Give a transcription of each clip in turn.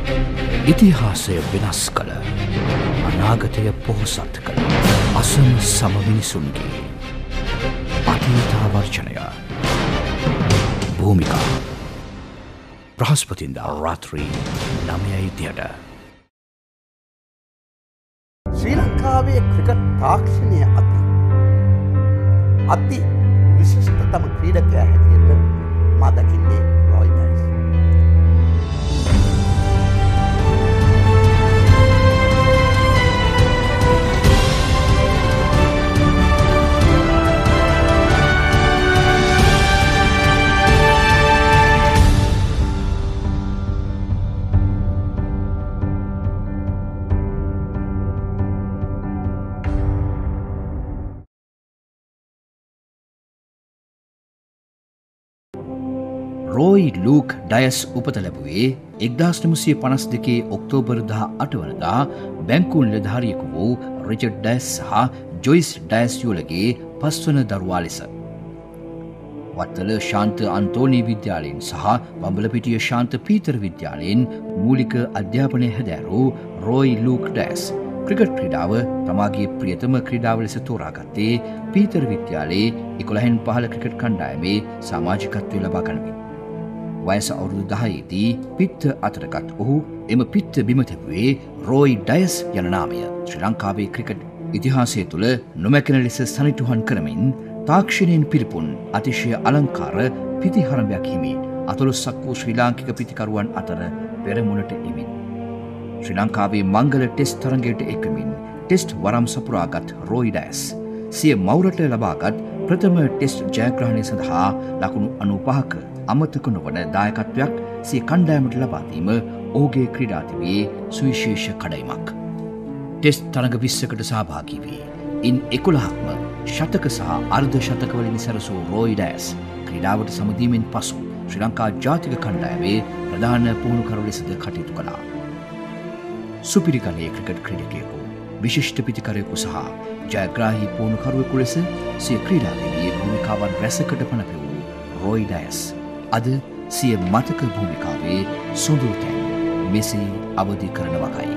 ඉතිහාසය වෙනස් කළ අනාගතය පොහොසත් කළ අසම සම මිනිසුන්ගේ අතීතාවර්ජනය භූමිකා බ්‍රහස්පතින්දා රාත්‍රී 9:30ට ශ්‍රී ලංකාවේ ක්‍රිකට් තාක්ෂණය අති විශිෂ්ටතම ක්‍රීඩකයා හැටියට මා දකින්නේ රොයි ඩයස්. රෝයි ලූක් ඩයස් උපත ලැබුවේ 1952 ඔක්තෝබර් 18 වනදා බැංකු නිලධාරියෙකු වූ රිචඩ් ඩයස් සහ ජොයිස් ඩයස් යුලගේ පස්වන දරුවා ලෙස. වත්තල ශාන්ත අන්තෝනී විද්‍යාලයෙන් සහ බඹලපිටිය ශාන්ත පීතර විද්‍යාලයෙන් මූලික අධ්‍යාපනය හැදෑරූ රෝයි ලූක් ඩයස් ක්‍රිකට් ක්‍රීඩාව තමාගේ ප්‍රියතම ක්‍රීඩාව ලෙස තෝරාගත්තේ පීතර විද්‍යාලයේ 11න් 15 ක්‍රිකට් කණ්ඩායමේ සමාජිකත්වය ලබා ගනිමින්. වයස අවුරුදු 10දී පිත්ත අතරගත් ඔහු එම පිත්ත බිම තැබුවේ රෝයි ඩයස් යන නාමය ශ්‍රී ලංකාවේ ක්‍රිකට් ඉතිහාසය තුළ නොමැකෙන ලෙස සනිටුහන් කරමින් තාක්ෂණයෙන් පිරිපුන් අතිශය අලංකාර පිතිහරඹයක් හිමි අතලොස්සක් වූ ශ්‍රී ලාංකික පිතිකරුවන් අතර පෙරමුණට එමින් ශ්‍රී ලංකාවේ මංගල ටෙස්ට් තරගයට එක්වමින් ටෙස්ට් වරම් සපුරාගත් රෝයි ඩයස් සිය මවුරට ලබාගත් ප්‍රථම ටෙස්ට් ජයග්‍රහණය සඳහා ලකුණු 95ක අමතක නොවන දායකත්වයක් සිය කණ්ඩායමට ලබා දීම ඔහුගේ ක්‍රීඩා තිබියේ සුවිශේෂ කඩයිමක්. ටෙස්ට් තරග 20කට සහභාගී වී ඉන් 11ක්ම ශතක සහ අර්ධ ශතකවලින් සැරසූ රෝයි ඩයස් ක්‍රීඩාවට සමදීමෙන් පසු ශ්‍රී ලංකා ජාතික කණ්ඩායමේ ප්‍රධාන පුහුණුකරු ලෙසද කටයුතු කළා. සුපිරි ගණයේ ක්‍රිකට් ක්‍රීඩකයෙකු, විශිෂ්ට පිතිකරයෙකු සහ ජයග්‍රාහී පුහුණුකරුවෙකු ලෙස සිය ක්‍රීඩාවේදී භූමිකාවන් රැසකට පණ පෙවූ රෝයි ඩයස් අද සිය මතක භූමිකාවේ සුඳුරු තැන් මෙසේ අවදි කරන වගයි.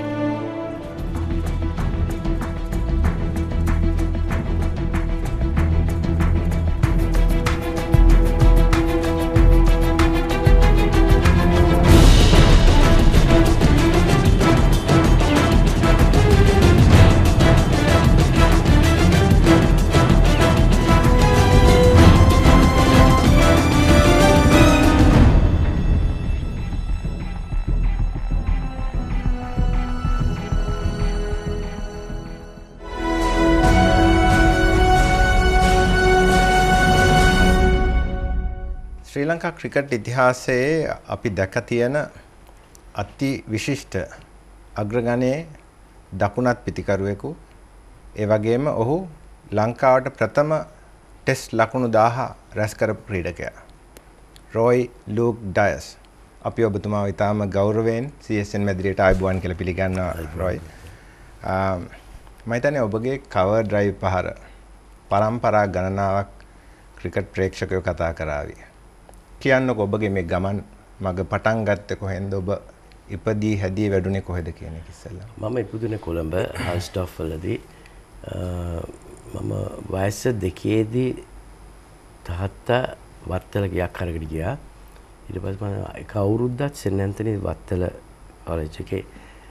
ශ්‍රී ලංකා ක්‍රිකට් ඉතිහාසයේ අපි දැක තියෙන අති විශිෂ්ට අග්‍රගණයේ දකුණත් පිතිකරුවෙකු ඒ වගේම ඔහු ලංකාවට ප්‍රථම ටෙස්ට් ලකුණු 1000 රැස් කරපු ක්‍රීඩකයා රෝයි ලූක් ඩයස්. අපි ඔබතුමාව ඉතාම ගෞරවයෙන් CSN මැදිරියට ආයුබෝවන් කියලා පිළිගන්නවා රෝයි. මම හිතන්නේ ඔබගේ කවර් ඩ්‍රයිව් පහර පරම්පරා ගණනාවක් ක්‍රිකට් ප්‍රේක්ෂකයෝ කතා කරાવી. කියන්නකො ඔබගේ මේ ගමන් මග පටන් ගත්තේ කොහෙන්ද, ඔබ ඉපදී හැදී වැඩුණේ කොහෙද කියන එක ඉස්සෙල්ලා. මම ඉපදුනේ කොළඹ හල්ස්ටොෆ් වලදී. මම වයස 2දී තාත්තා වත්තල ගියක් අරගෙන ගියා. ඊට පස්සේ මම එක අවුරුද්දක් සෙන් ඇන්තනි වත්තල කොලෙජ් එකේ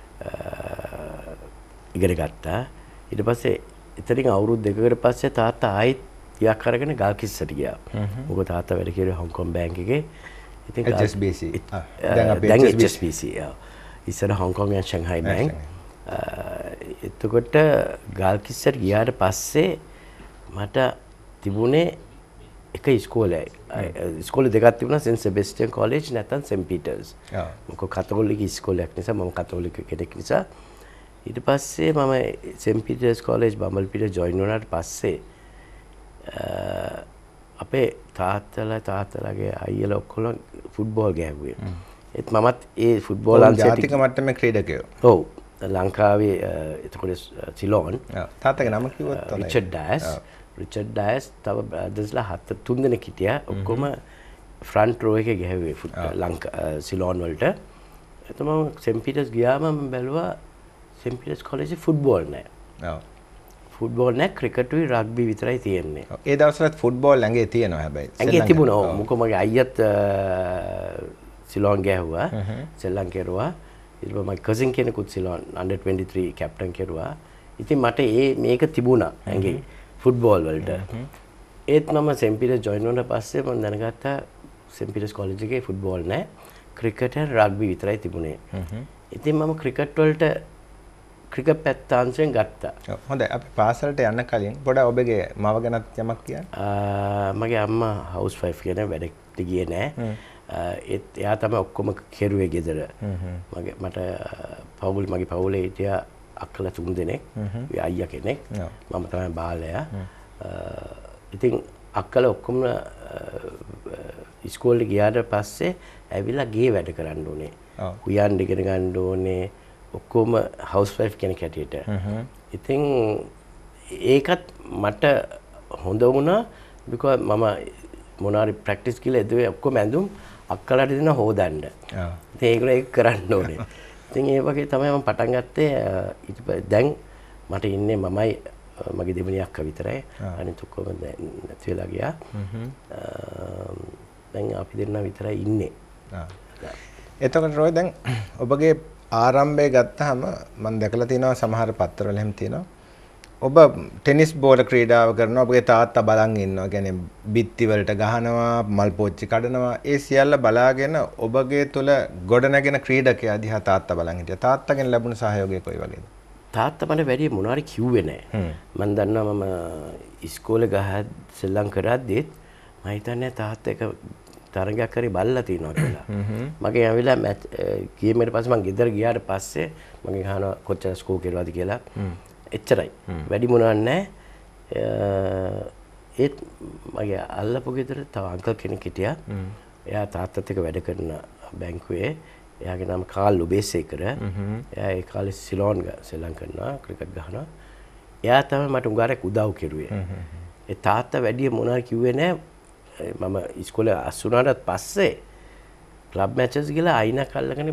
ඉගෙන ගත්තා. ඊට පස්සේ එතනින් අවුරුදු 2කට පස්සේ තාත්තා ආයෙත් ගියක් අරගෙන ගල්කිස්සට ගියා. මොකද තාත්තා වැඩ කරේ හොංකොං බැංක් එකේ. ඉතින් HSBC. දැන් HSBC. ඉස්සර හොංකොං and Shanghai Bank. එතකොට ගල්කිස්සට ගියාට පස්සේ මට තිබුණේ එක ඉස්කෝලේ. ඉස්කෝලේ දෙකක් තිබුණා, සෙන්ට් සෙබැස්ටියන් කොලෙජ් නැත්නම් සෙන්ට් පීටර්ස්. මොකද කතෝලික ඉස්කෝලයක් නිසා මම කතෝලික කෙනෙක් නිසා. ඊට පස්සේ මම සෙන්ට් පීටර්ස් කොලෙජ් බම්බල්පිටිය ජොයින් වුණාට පස්සේ අපේ තාත්තලාගේ අයියලා ඔක්කොම ෆුට්බෝල් ගැහුවේ. ඒත් මමත් ඒ ෆුට්බෝල් ජාතික මට්ටමේ ක්‍රීඩකයෝ. ඔව්. ලංකාවේ එතකොට සිලෝන්. තාත්තගේ නම කිව්වොත් තමයි. රිචඩ් ඩයස් තව බ්‍රදර්ස්ලා 3 දෙනෙක් හිටියා. ඔක්කොම ෆ්‍රන්ට් රෝ එකේ ගැහුවේ සිලෝන් වලට. එතම සෙන්ට් පීටර්ස් ගියාම මම බැලුවා සෙන්ට් පීටර්ස් කොලෙජේ ෆුට්බෝල් නැහැ. ඔව්. ෆුට්බෝල් නැහැ, ක්‍රිකට්ුයි රග්බි විතරයි තියෙන්නේ. ඒ දවස්වලත් ෆුට්බෝල් ඇඟේ තියෙනවා හැබැයි. ඇඟේ තිබුණා. ඔව්. මොකද මගේ අයියත් සිලෝන් ගෑහුවා. සෙල්ලම් කෙරුවා. ඊට පස්සේ මගේ කසින් කෙනෙකුත් සිලෝන් under 23 කැප්ටන් කෙරුවා. ඉතින් මට මේක තිබුණා ඇඟේ ෆුට්බෝල් වලට. ඒත් මම සෙන්ට් පීටර්ස් ජොයින් වුණාට පස්සේ මම දැනගත්තා සෙන්ට් පීටර්ස් කොලෙජ් එකේ ෆුට්බෝල් නැහැ. ක්‍රිකට් and රග්බි විතරයි තිබුණේ. ඉතින් මම ක්‍රිකට් වලට ක්‍රිකට් පැත්ත අංශයෙන් ගත්තා. හොඳයි. අපි පාසලට යන්න කලින් පොඩ ඔබගේ මව ගැනත් යමක් කියන්න. මගේ අම්මා හවුස් වයිෆ් කෙනෙක්, වැඩට ගියේ නැහැ. එයා තමයි ඔක්කොම කෙරුවේ ගෙදර. මගේ පවුලේ හිටියා අක්කලා 3 දෙනෙක්. අයියා කෙනෙක්. මම තමයි බාලයා. ඉතින් අක්කලා ඔක්කොම ඉස්කෝලේ ගියාට පස්සේ ඇවිල්ලා ගේ වැඩ කරන්න ඕනේ. උයන් ඉගෙන ගන්න ඕනේ. ඔක්කොම හවුස් වයිෆ් කෙනෙක් හැටියට. ඉතින් ඒකත් මට හොඳ වුණා because මම මොනාරි ප්‍රැක්ටිස් කියලා එදුවේ ඔක්කොම ඇඳුම් අක්කලාට දෙන හොදන්න. ඉතින් ඒක කරන්න ඕනේ. ඉතින් ඒ වගේ තමයි මම පටන් ගත්තේ. ඊට පස්සේ දැන් මට ඉන්නේ මමයි මගේ දෙවෙනි අක්කා විතරයි. අනිත් ඔක්කොම නැති වෙලා ගියා. දැන් අපි දෙන්නා විතරයි ඉන්නේ. එතකොට රොයි දැන් ඔබගේ ආරම්භය ගත්තාම මම දැකලා තියෙනවා සමහර පත්තරවල එහෙම තියෙනවා. ඔබ ටෙනිස් බෝල ක්‍රීඩාව කරනවා. ඔබගේ තාත්තා බලන් ඉන්නවා. කියන්නේ බිත්ති වලට ගහනවා, මල් පෝච්චි කඩනවා. ඒ සියල්ල බලාගෙන ඔබගේ තුල ගොඩනැගෙන ක්‍රීඩකයා දිහා තාත්තා බලන් හිටියා. තාත්තගෙන් ලැබුණ සහයෝගය කොයි වගේද? තාත්තා මට වැඩි මොනවාරි කිව්වේ නැහැ. මම දන්නවා මම ඉස්කෝලේ ගහ සෙල්ලම් කරද්දිත් මම හිතන්නේ තාත්තා එක තරගයක් කරේ බල්ලා තියනවා කියලා. මගේ ඇවිල්ලා ගේම් එකට පස්සේ මම ගෙදර ගියාට පස්සේ මගේ අහනවා කොච්චර ස්කෝර් කෙරුවාද කියලා. එච්චරයි. වැඩි මොනවක් නැහැ. ඒත් මගේ අල්ලපු ගෙදර තව අංකල් කෙනෙක් හිටියා. එයා තාත්තත් එක්ක වැඩ කරන බැංකුවේ. එයාගේ නම කාල් ලුබේසේකර. එයා ඒ කාලේ සිලෝන් සෙල්ලම් කරනවා, ක්‍රිකට් ගහනවා. එයා තමයි මට උගාරක් උදව් කෙරුවේ. ඒ තාත්තා වැඩි මොනවාරි කිව්වේ නැහැ. මම ඉස්කෝලේ අස් වුණාට පස්සේ ක්ලබ් මැචස් ගිහලා අයිනක් අල්ලගෙන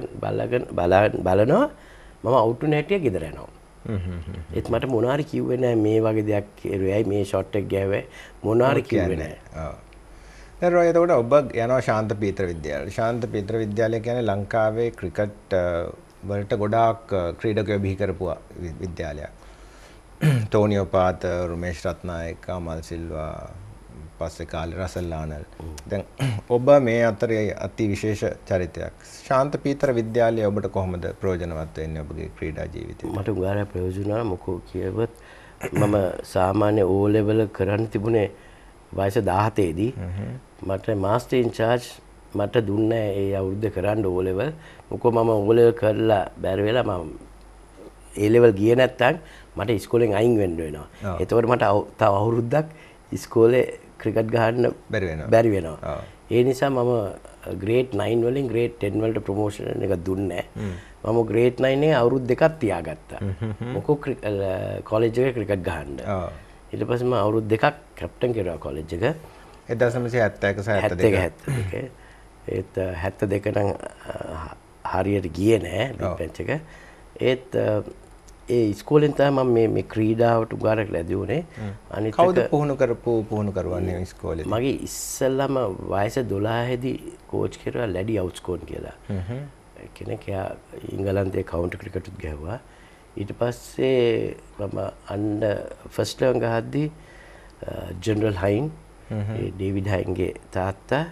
බලනවා. මම අවුට් වෙන හැටි ගෙදර යනවා. ඒත් මට මොනාරි කිව්වේ නැහැ මේ වගේ දෙයක් කෙරුවේයි මේ ෂොට් එක ගෑවේ මොනාරි කිව්වේ නැහැ. ඔව්. දැන් රොයි එතකොට ඔබ යනවා ශාන්ත පීතර විද්‍යාලයට. ශාන්ත පීතර විද්‍යාලය කියන්නේ ලංකාවේ ක්‍රිකට් වලට ගොඩාක් ක්‍රීඩකයෝ බිහි කරපු විද්‍යාලයක්. ටෝනියෝ පාත, රමේෂ් රත්නායක, අමල් සිල්වා, පස්සේ කාලේ රසල් ආනල්. දැන් ඔබ මේ අතරේ අති විශේෂ චරිතයක්. ශාන්ත පීතර විද්‍යාලය ඔබට කොහොමද ප්‍රයෝජනවත් වෙන්නේ ඔබගේ ක්‍රීඩා ජීවිතේ? මට උගාරය ප්‍රයෝජන මොකෝ කියවත් මම සාමාන්‍ය O level කරන්න තිබුණේ වයස 17 දී. මට මාස්ටර් ඉන්චාර්ජ් මට දුන්නේ ඒ අවුරුද්ද කරන්න O level. මොකෝ මම O level කරලා බැරි වෙලා මම A level ගියේ නැත්තම් මට ඉස්කෝලෙන් අයින් වෙන්න වෙනවා. එතකොට මට තව අවුරුද්දක් ඉස්කෝලේ ක්‍රිකට් ගහන්න බැරි වෙනවා. ඒ නිසා මම ග්‍රේඩ් 9 වලින් ග්‍රේඩ් 10 වලට ප්‍රොමෝෂන් එක දුන්නේ නැහැ. මම ග්‍රේඩ් 9 එකේ අවුරුදු දෙකක් තියාගත්තා. මොකෝ කොලෙජ් එකේ ක්‍රිකට් ගහන්න. ඊට පස්සේ මම අවුරුදු දෙකක් කැප්ටන් කෙරුවා කොලෙජ් එක. 1971 සහ 72. ඒත් 72 නම් හරියට ගියේ නෑ ඩිෆෙන්ස් එක. ඒත් ඒ ඉස්කෝලෙන් තමයි මම මේ ක්‍රීඩාවට උගාරක් ලැබි උනේ. අනිත් කවුද පුහුණු කරවන්නේ ඉස්කෝලේ? මගේ ඉස්සෙල්ලාම වයස 12 දී කෝච් කෙරුවා ලැඩි අවුට්ස්කෝන් කියලා. කෙනෙක් එයා ඉංගලන්තයේ කවුන්ටි ක්‍රිකට් ගහුවා. ඊට පස්සේ මම අnder ෆස්ට් ලෙවල් ගහද්දී ජෙනරල් හයින් ඩේවිඩ් හයින්ගේ තාත්තා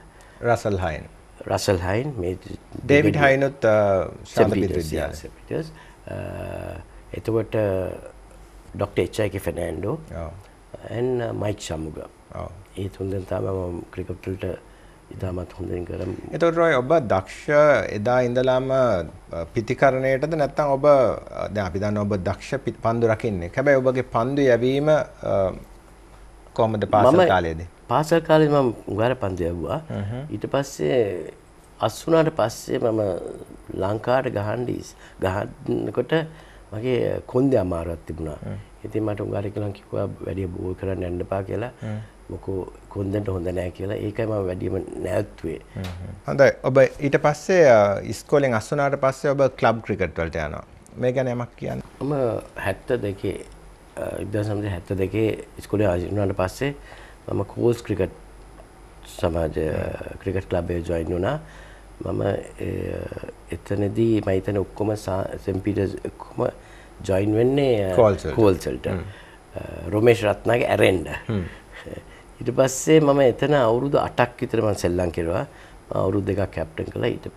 රසල් හයින් මේ ඩේවිඩ් හයින්ුත් ශාන්ත පීතර විද්‍යාලය. එතකොට doctor H I K Fernando and Mike Shanmuga. ඒ තුන්දෙනා තමයි මම ක්‍රිකට් වලට ඉතාමත් හොඳින් කරා. එතකොට රොයි ඔබ දක්ෂ එදා ඉඳලාම පිතිකරණයටද නැත්නම් ඔබ දැන් අපි දන්නවා ඔබ දක්ෂ පන්දු රකින්නේ. හැබැයි ඔබගේ පන්දු යැවීම කොහොමද පාසල් කාලයේදී? පාසල් කාලේ මම උගාර පන්දු යවුවා. ඊට පස්සේ අස් වුණාට පස්සේ මම ලංකාවට ගහනකොට මගේ කොන්දේ අමාරුවක් තිබුණා. ඉතින් මට උගාර කියලා කිව්වා වැඩි බෝල් කරන්න යන්න එපා කියලා. මොකෝ කොන්දෙන්ට හොඳ නැහැ කියලා. ඒකයි මම වැඩිම නැවතුවේ. හොඳයි. ඔබ ඊට පස්සේ ඉස්කෝලෙන් අස් වුණාට පස්සේ ඔබ ක්ලබ් ක්‍රිකට් වලට යනවා. මේ ගැන යමක් කියන්න. මම 1972 ඉස්කෝලේ ආවුණාට පස්සේ මම කෝල්ස් ක්‍රිකට් සමාජ ක්‍රිකට් ක්ලබ් එකේ ජොයින් වුණා. මම එතනදී මම හිතන ඔක්කොම සෙන්ට් පීටර්ස් ඔක්කොම ජොයින් වෙන්නේ කෝල්ස් වලට. රොමේෂ් රත්නාගේ ඇරෙන්න. ඊට පස්සේ මම එතන අවුරුදු 8ක් විතර මම සෙල්ලම් කෙරුවා. අවුරුදු 2ක් කැප්ටන් කළා. ඊට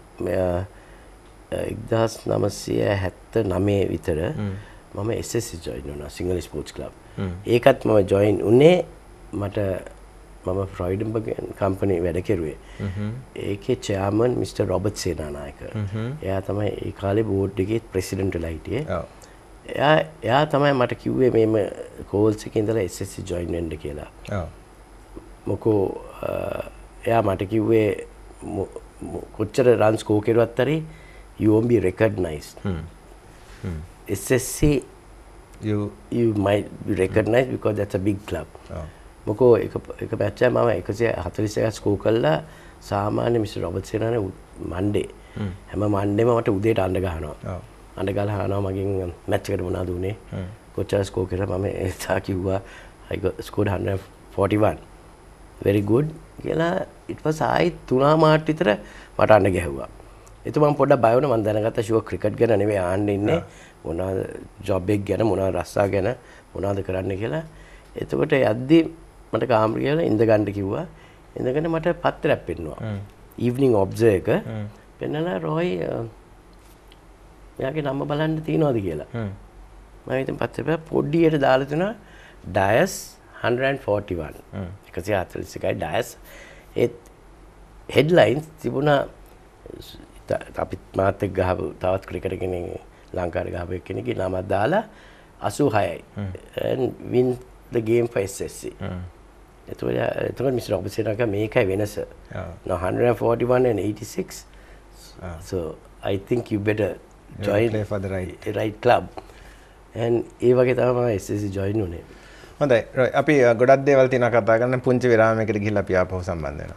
1979 විතර මම SSC ජොයින් වුණා සිංහල ස්පෝර්ට්ස් ක්ලබ්. ඒකත් මම ජොයින් උනේ මම ෆ්‍රොයිඩන්බර්ග් කම්පැනි වැඩ කෙරුවේ. ඒකේ චෙයාර්මන් මිස්ටර් රොබර්ට් සේනානායක. එයා තමයි ඒ කාලේ බෝඩ් එකේ ප්‍රෙසිඩන්ට් වෙලා හිටියේ. එයා තමයි මට කිව්වේ මේම කෝල්ස් එකේ ඉඳලා SSC ජොයින් වෙන්න කියලා. මොකෝ එයා මට කිව්වේ කොච්චර රන් ස්කෝර් කරුවත් හරි you won't be recognized. SSC you might be recognized because that's a big club. මොකෝ එක මැච් එකක් මම 141ක් ස්කෝර් කළා. සාමාන්‍ය මිස්ටර් රොබර්ට් සේනානේ මන්ඩේ හැම මන්ඩේම මට උදේට අඬ ගහනවා. අඬ ගහලා අහනවා මගෙන් මැච් එකට මොනවද උනේ? කොච්චර ස්කෝර් කරා? මම එසා කිව්වා I scored 141. very good කියලා. ඊට පස්සේ ආයි 3 මාට විතර මට අඬ ගැහුවා. ඒත් මම පොඩ්ඩක් බය වුණා. මම දැනගත්තා ෂුවර් ක්‍රිකට් ගැන නෙවෙයි ආන්න ඉන්නේ. මොනවද ජොබ් එක ගැන මොනවද රස්සා ගැන මොනවද කරන්න කියලා. එතකොට යද්දී මට කාමරේ ගිහලා ඉඳ ගන්න කිව්වා. ඉඳගෙන මට පත්‍රයක් පෙන්නුවා. ඊවනිං ඔබ්සර්වර් එක පෙන්නලා රොයි එයාගේ නම බලන්න තියනවාද කියලා. මම ඉතින් පත්‍රය පොඩ්ඩියට දාලා තිනවා ඩයස් 141. 141යි ඩයස්. ඒ හෙඩ්ලයින්ස් තිබුණා අපි මාත් එක්ක ගහපු තවත් ක්‍රිකටර් කෙනෙක් ලංකාවේ ගහපු කෙනෙක්ගේ නමක් දාලා 86යි. and win the game for SSC. එතකොට මිස්ටර් රොබර්ට් සේනානායක මේකයි වෙනස. now 141 and 86. So I think you better join play for the right club. and ඒ වගේ තමයි SSC join උනේ. හොඳයි. අපි ගොඩක් දේවල් තියෙනවා කතා කරන්න. පුංචි විරාමයකට ගිහිල්ලා අපි ආපහු සම්බන්ධ වෙනවා.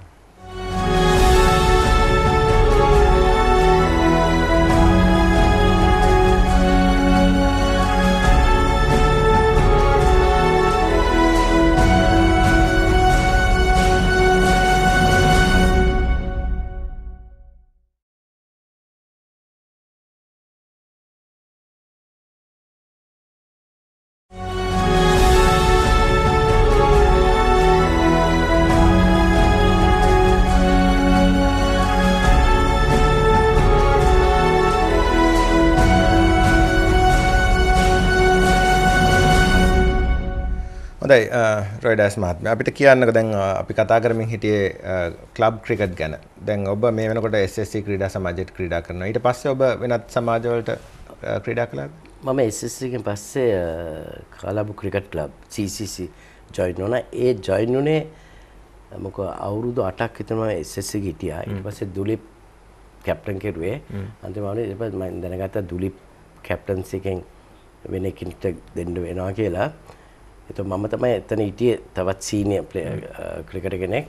හොඳයි රොයි ඩයස් මහත්මයා අපිට කියන්නකෝ දැන් අපි කතා කරමින් හිටියේ ක්ලබ් ක්‍රිකට් ගැන. දැන් ඔබ මේ වෙනකොට SSC ක්‍රීඩා සමාජයට ක්‍රීඩා කරනවා. ඊට පස්සේ ඔබ වෙනත් සමාජවලට ක්‍රීඩා කළාද? මම SSC එකෙන් පස්සේ Colombo cricket club CCC join වුණා. ඒ ජොයින් උනේ මොකද අවුරුදු 8ක් විතර මම SSC එකේ හිටියා. ඊට පස්සේ දුලිප් කැප්ටන් කෙරුවේ. අන්තිමට ඊට පස්සේ මම දැනගත්තා දුලිප් කැප්ටන්සි එකෙන් වෙන කෙනෙක්ට දෙන්න වෙනවා කියලා. එතකොට මම තමයි එතන හිටියේ තවත් සීනියර් ප්ලේයර් ක්‍රිකටර් කෙනෙක්.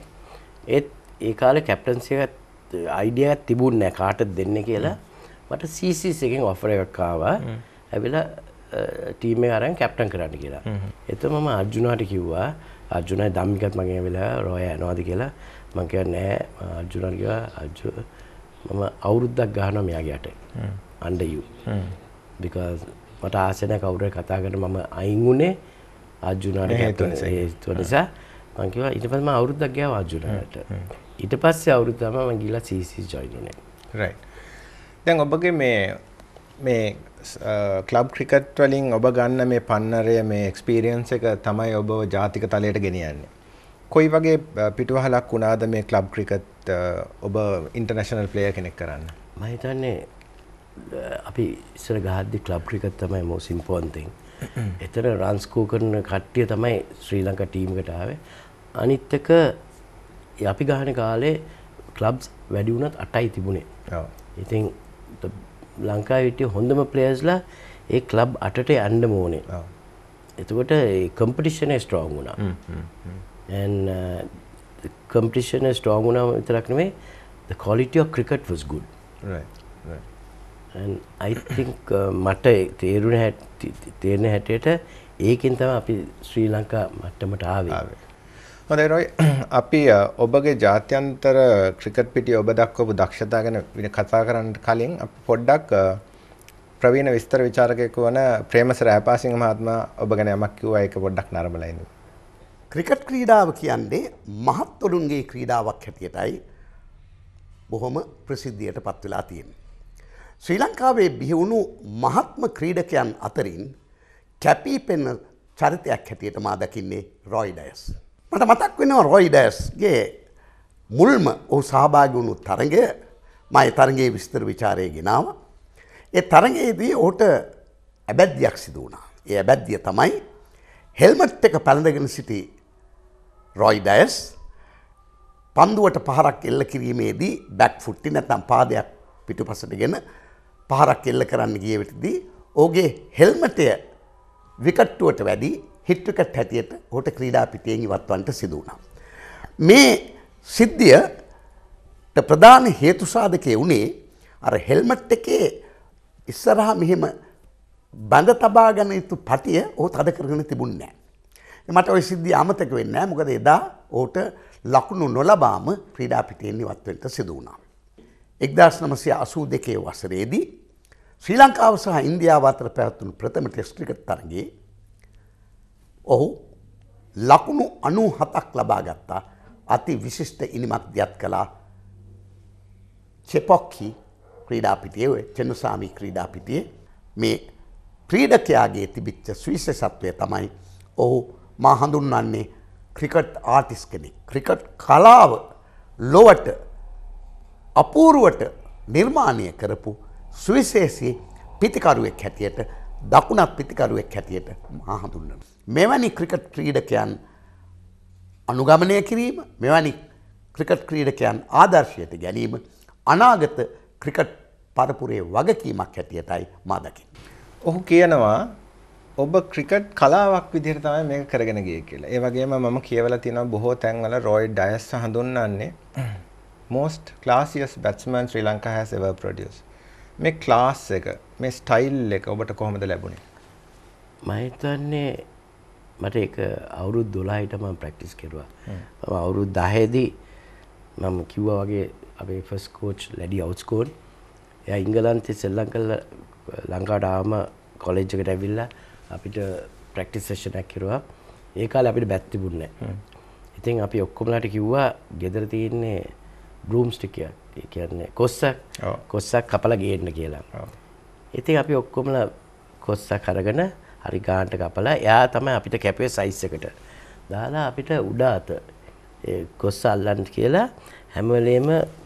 ඒ කාලේ කැප්ටන්සි එකත් අයිඩියා එකක් තිබුණේ නැහැ කාටද දෙන්නේ කියලා. මට CCC එකෙන් ඔෆර් එකක් ආවා. ඇවිල්ලා ටීම් එක අරන් කැප්ටන් කරන්න කියලා. එතකොට මම අර්ජුනාට කිව්වා අර්ජුනයි ධම්මිකත් මගෙන් ඇවිල්ලා රොය යනවාද කියලා. මම කිව්වා නෑ. අර්ජුනාට කිව්වා අර්ජුන මම අවුරුද්දක් ගහනවා මෙයාගේ යට. under you. because මට ආසෙ නැහැ කවුරුහරි කතා කරන මම අයින් උනේ අර්ජුනාට කැප්ටන් ඒ නිසා මම කිව්වා ඊට පස්සේ මම අවුරුද්දක් ගියා අර්ජුනාට. ඊට පස්සේ අවුරුද්ද තමයි මම ගිහලා CC ජොයින් වුණේ. right. දැන් ඔබගේ මේ ක්ලබ් ක්‍රිකට් වලින් ඔබ ගන්න මේ පන්නරය මේ එක්ස්පීරියන්ස් එක තමයි ඔබව ජාතික තලයට ගෙනියන්නේ. කොයි වගේ පිටුවහලක් වුණාද මේ ක්ලබ් ක්‍රිකට් ඔබ ඉන්ටර්නැෂනල් ප්ලේයර් කෙනෙක් කරන්න? මම හිතන්නේ අපි ඉස්සර ගහද්දි ක්ලබ් ක්‍රිකට් තමයි most important thing. එතන රන් ස්කෝර් කරන කට්ටිය තමයි ශ්‍රී ලංකා ටීම් එකට ආවේ. අනිත් එක අපි ගහන කාලේ ක්ලබ්ස් වැඩි වුණත් 8යි තිබුණේ. ඔව්. ඉතින් ලංකාවේ හිටිය හොඳම ප්ලේයර්ස්ලා ඒ ක්ලබ් 8ට යන්න ඕනේ. ඔව්. එතකොට ඒ කම්පිටිෂන් එක ස්ට්‍රෝං වුණා. and the competition is strong වුණා විතරක් නෙමෙයි, the quality of cricket was good. right. And I think මට තේරෙන හැටියට ඒකෙන් තමයි අපි ශ්‍රී ලංකා මට්ටමට ආවේ. හොඳයි රොයි, අපි ඔබගේ ජාත්‍යන්තර ක්‍රිකට් පිටියේ ඔබ දක්වපු දක්ෂතා ගැන කතා කරන්න කලින් අපි පොඩ්ඩක් ප්‍රවීණ විස්තර විචාරකයෙකු වන ප්‍රේමසර ඇපාසිංහ මහත්මයා ඔබ ගැන යමක් කිව්වා, ඒක පොඩ්ඩක් නරඹලා ඉන්න. ක්‍රිකට් ක්‍රීඩාව කියන්නේ මහත්තුරුන්ගේ ක්‍රීඩාවක් හැටියටයි බොහොම ප්‍රසිද්ධියට පත් වෙලා තියෙන්නේ. ශ්‍රී ලංකාවේ බිහි වුණු මහත්ම ක්‍රීඩකයන් අතරින් කැපී පෙනෙන චරිතයක් හැටියට මා දකින්නේ රොයි ඩයස්. මට මතක් වෙනවා රොයි ඩයස්ගේ මුල්ම ඔහු සහභාගී වුණු තරගය, මම ඒ තරගයේ විස්තර ਵਿਚාරය ගෙනාවා. ඒ තරගයේදී ඔහුට අබැද්දියක් සිදු වුණා. ඒ අබැද්දිය තමයි හෙල්මට් එක පැළඳගෙන සිටි රොයි ඩයස් පන්දුවට පහරක් එල්ල කිරීමේදී බැක් ෆුට්ටි නැත්නම් පාදයක් පිටුපසටගෙන පහරක් එල්ල කරන්න ගිය විටදී ඔහුගේ හෙල්මටය විකට්ටුවට වැඩි හිට් විකට් හැටියට ඔහුට ක්‍රීඩා පිටියෙන් ඉවත්වන්නට සිදු වුණා. මේ සිද්ධියට ප්‍රධාන හේතු සාධකය වුණේ අර හෙල්මට් එකේ ඉස්සරහා මෙහෙම බඳ තබා ගන්න යුතු පටිය ඔහු තද කරගෙන තිබුණේ නැහැ. මට ওই සිද්ධිය අමතක වෙන්නේ නැහැ. මොකද එදා ඔහුට ලකුණු නොලබාම ක්‍රීඩා පිටියෙන් ඉවත් වෙන්න සිදු වුණා. 1982 වසරේදී ශ්‍රී ලංකාව සහ ඉන්දියාව අතර පැවතුණු ප්‍රථම ටෙස්ට් ක්‍රිකට් තරගයේ ඔහු ලකුණු 97ක් ලබා ගත්තා. අති විශිෂ්ට ඉනිමක් දියත් කළා චෙපොක්කි ක්‍රීඩා පිටියේ, චෙන්නුසාමි ක්‍රීඩා පිටියේ. මේ ක්‍රීඩකයාගේ තිබිච්ච සුවිශේෂත්වය තමයි ඔහු මා හඳුන්වන්නේ ක්‍රිකට් ආටිස්ට් කෙනෙක්. ක්‍රිකට් කලාව ලොවට අපූර්වට නිර්මාණය කරපු සුවිශේෂී පිතිකරුවෙක් හැටියට, දකුණත් පිතිකරුවෙක් හැටියට මා හඳුන්වනවා. මෙවැනි ක්‍රිකට් ක්‍රීඩකයන් අනුගමනය කිරීම, මෙවැනි ක්‍රිකට් ක්‍රීඩකයන් ආදර්ශයට ගැනීම අනාගත ක්‍රිකට් පරපුරේ වගකීමක් හැටියටයි මා දකින්නේ. ඔහු කියනවා ඔබ ක්‍රිකට් කලාවක් විදිහට තමයි මේක කරගෙන ගියේ කියලා. ඒ වගේම මම කියවලා තියෙනවා බොහෝ තැන්වල රොයි ඩයස් හඳුන්වන්නේ most classiest batsman Sri Lanka has ever produced. මේ ක්ලාස් එක, මේ ස්ටයිල් එක ඔබට කොහොමද ලැබුණේ? මම හිතන්නේ මට ඒක අවුරුදු 12ට මම ප්‍රැක්ටිස් කරුවා. මම අවුරුදු 10 දී මම කිව්වා වගේ අපේ ෆස්ට් කෝච් ලැඩි අවුට්ස්කෝන් එයා ඉංගලන්තේ සෙල්ලම් කරලා ලංකාවට ආවම කොලෙජ් එකට ඇවිල්ලා අපිට ප්‍රැක්ටිස් සෙෂන් එකක් කරුවා. ඒ කාලේ අපිට බැට් තිබුණේ නැහැ. ඉතින් අපි ඔක්කොමලාට කිව්වා ගෙදර තියෙන්නේ බ්‍රූම් ස්ටික් එක. ඒ කියන්නේ කොස්සක් කපලා ගේන්න කියලා. ඉතින් අපි ඔක්කොමලා කොස්සක් අරගෙන හරි ගානට කපලා එයා තමයි අපිට කැපුවේ සයිස් එකට. දාලා අපිට උඩ අත ඒ කොස්ස අල්ලන්න කියලා හැම වෙලේම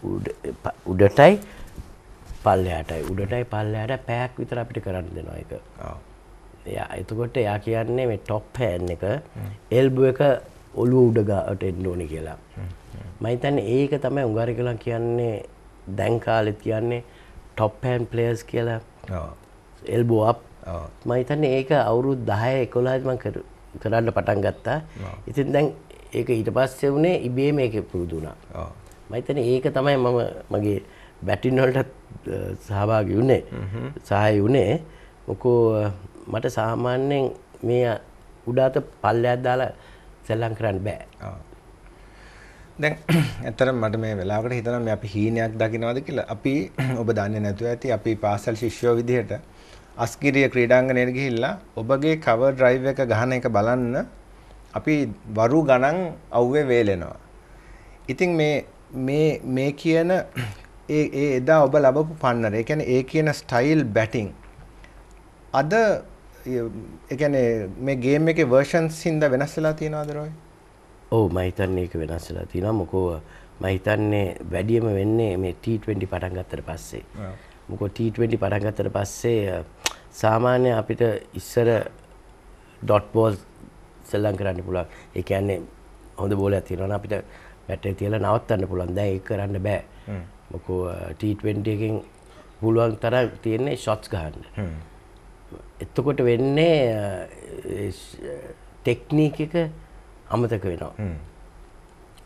උඩටයි පල්ලෙහාටයි පැයක් විතර අපිට කරන්න දෙනවා ඒක. එයා එතකොට එයා කියන්නේ මේ টොප් හෑන්ඩ් එක එල්බෝ එක ඔළුව උඩ ගාවට එන්න ඕනේ කියලා. මම හිතන්නේ ඒක තමයි උගාරිකලන් කියන්නේ දැන් කාලෙත් කියන්නේ টොප් හෑන්ඩ් ප්ලේයර්ස් කියලා. Elbow up. මම හිතන්නේ ඒක අවුරුදු 10 11 මම කරන්න පටන් ගත්තා. ඉතින් දැන් ඒක ඊට පස්සේ උනේ ඉබේම ඒක පුරුදු වුණා. මම හිතන්නේ ඒක තමයි මම මගේ බැටින් වලට සහභාගී වුණේ. සහාය වුණේ. මොකෝ මට සාමාන්‍යයෙන් මේ උඩ අත පල්ලයක් දාලා සෙල්ලම් කරන්න බෑ. දැන් ඇත්තටම මට මේ වෙලාවකට හිතනවා මේ අපි හීනයක් දකින්නවද කියලා. අපි ඔබ දන්නේ නැතුව ඇති අපි පාසල් ශිෂ්‍යයෝ විදිහට අස්ගිරිය ක්‍රීඩාංගණයට ගිහිල්ලා ඔබගේ කවර් ඩ්‍රයිව් එක ගහන එක බලන්න අපි වරු ගණන් අවුවේ වේලෙනවා. ඉතින් මේ කියන ඒ එදා ඔබ ලැබපු පන්නර, ඒ කියන්නේ ඒ කියන ස්ටයිල් බැටිං අද ඒ කියන්නේ මේ ගේම් එකේ වර්ෂන්ස් හින්දා වෙනස් වෙලා තියෙනවද රොයි? ඔව් මම හිතන්නේ ඒක වෙනස් වෙලා තියෙනවා. මොකෝ මම හිතන්නේ වැඩියම වෙන්නේ මේ T20 පටන් ගත්තට පස්සේ. මොකෝ T20 පටන් ගත්තට පස්සේ සාමාන්‍ය අපිට ඉස්සර ඩොට් බෝල් සෙල්ලම් කරන්න පුළුවන්. ඒ කියන්නේ හොඳ බෝලයක් තියෙනවා අපිට බැටේ තියලා නවත්තන්න පුළුවන්. දැන් ඒක කරන්න බෑ. මොකෝ T20 එකෙන් පුළුවන් තරම් තියෙන්නේ ෂොට්ස් ගහන්න. එතකොට වෙන්නේ ටෙක්නික් එක අමතක වෙනවා.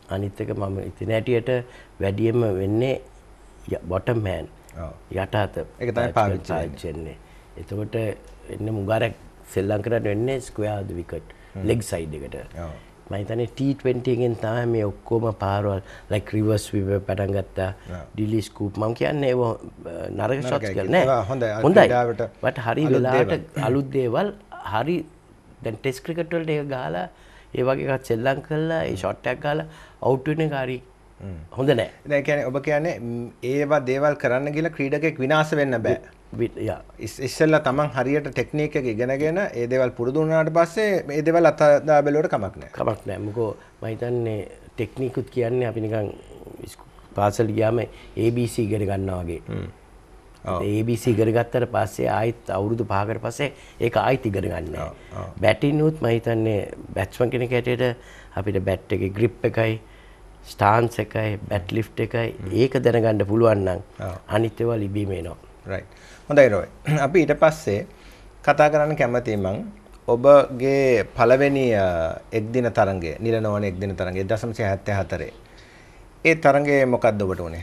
අනිත් එක මම ඉතින් හැටියට වැඩියෙන්ම වෙන්නේ බොටම් මෑන්. යට අත. ඒක තමයි පාවිච්චි වෙන්නේ. එතකොට එන්නේ මුගාරක් සෙල්ලම් කරන්න වෙන්නේ square the wicket leg side එකට. මම හිතන්නේ T20 එකෙන් තමයි මේ ඔක්කොම පාරවල් like රිවර්ස් ස්වීප් පටන් ගත්තා. ඩිලි ස්කූප් මම කියන්නේ ඒව නරක ෂොට්ස් කියලා නෑ. හොඳයි. බට් හරි වෙලාවට අලුත් දේවල් හරි දැන් ටෙස්ට් ක්‍රිකට් වලට ඒක ගහලා ඒ වගේ එකක් සෙල්ලම් කරලා ඒ ෂොට් එකක් ගහලා අවුට් වෙන එක හරි හොඳ නෑ. දැන් කියන්නේ ඔබ කියන්නේ ඒවා දේවල් කරන්න ගිහලා ක්‍රීඩකෙක් විනාශ වෙන්න බෑ. ඉස්සෙල්ලා තමන් හරියට ටෙක්නික් එක ඉගෙනගෙන ඒ දේවල් පුරුදු වුණාට පස්සේ මේ දේවල් අතදා බැලුවට කමක් නැහැ. කමක් නැහැ. මොකෝ මම හිතන්නේ ටෙක්නිකුත් කියන්නේ අපි නිකන් පාසල් ගියාම ABC ඉගෙන ගන්නවා වගේ. ABC ඉගෙන ගත්තට පස්සේ ආයෙත් අවුරුදු 5කට පස්සේ ඒක ආයෙත් ඉගෙන ගන්නවා. බැටින් උත් මම හිතන්නේ බැට්ස්මන් කෙනෙක් හැටියට අපිට බැට් එකේ grip එකයි ස්ටාන්ස් එකයි බැට් ලිෆ්ට් එකයි ඒක දැනගන්න පුළුවන් නම් අනිත් ඒවා ලිබීම එනවා. right. හොඳයි රොයි. අපි ඊට පස්සේ කතා කරන්න කැමතියි මං ඔබගේ පළවෙනි එක්දින තරඟය නිලනෝන එක්දින තරඟය 1974. ඒ තරඟේ මොකක්ද ඔබට උනේ?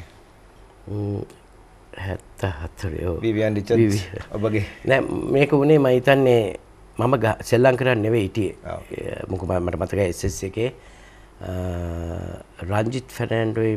74 ඔව්. විවියන් රිචඩ්ස් ඔබගේ නෑ මේක උනේ මම හිතන්නේ මම සෙල්ලම් කරන්නේ නෙවෙයි හිටියේ. මොකද මට මතකයි SS එකේ රංජිත් ෆර්නැන්ඩෝයි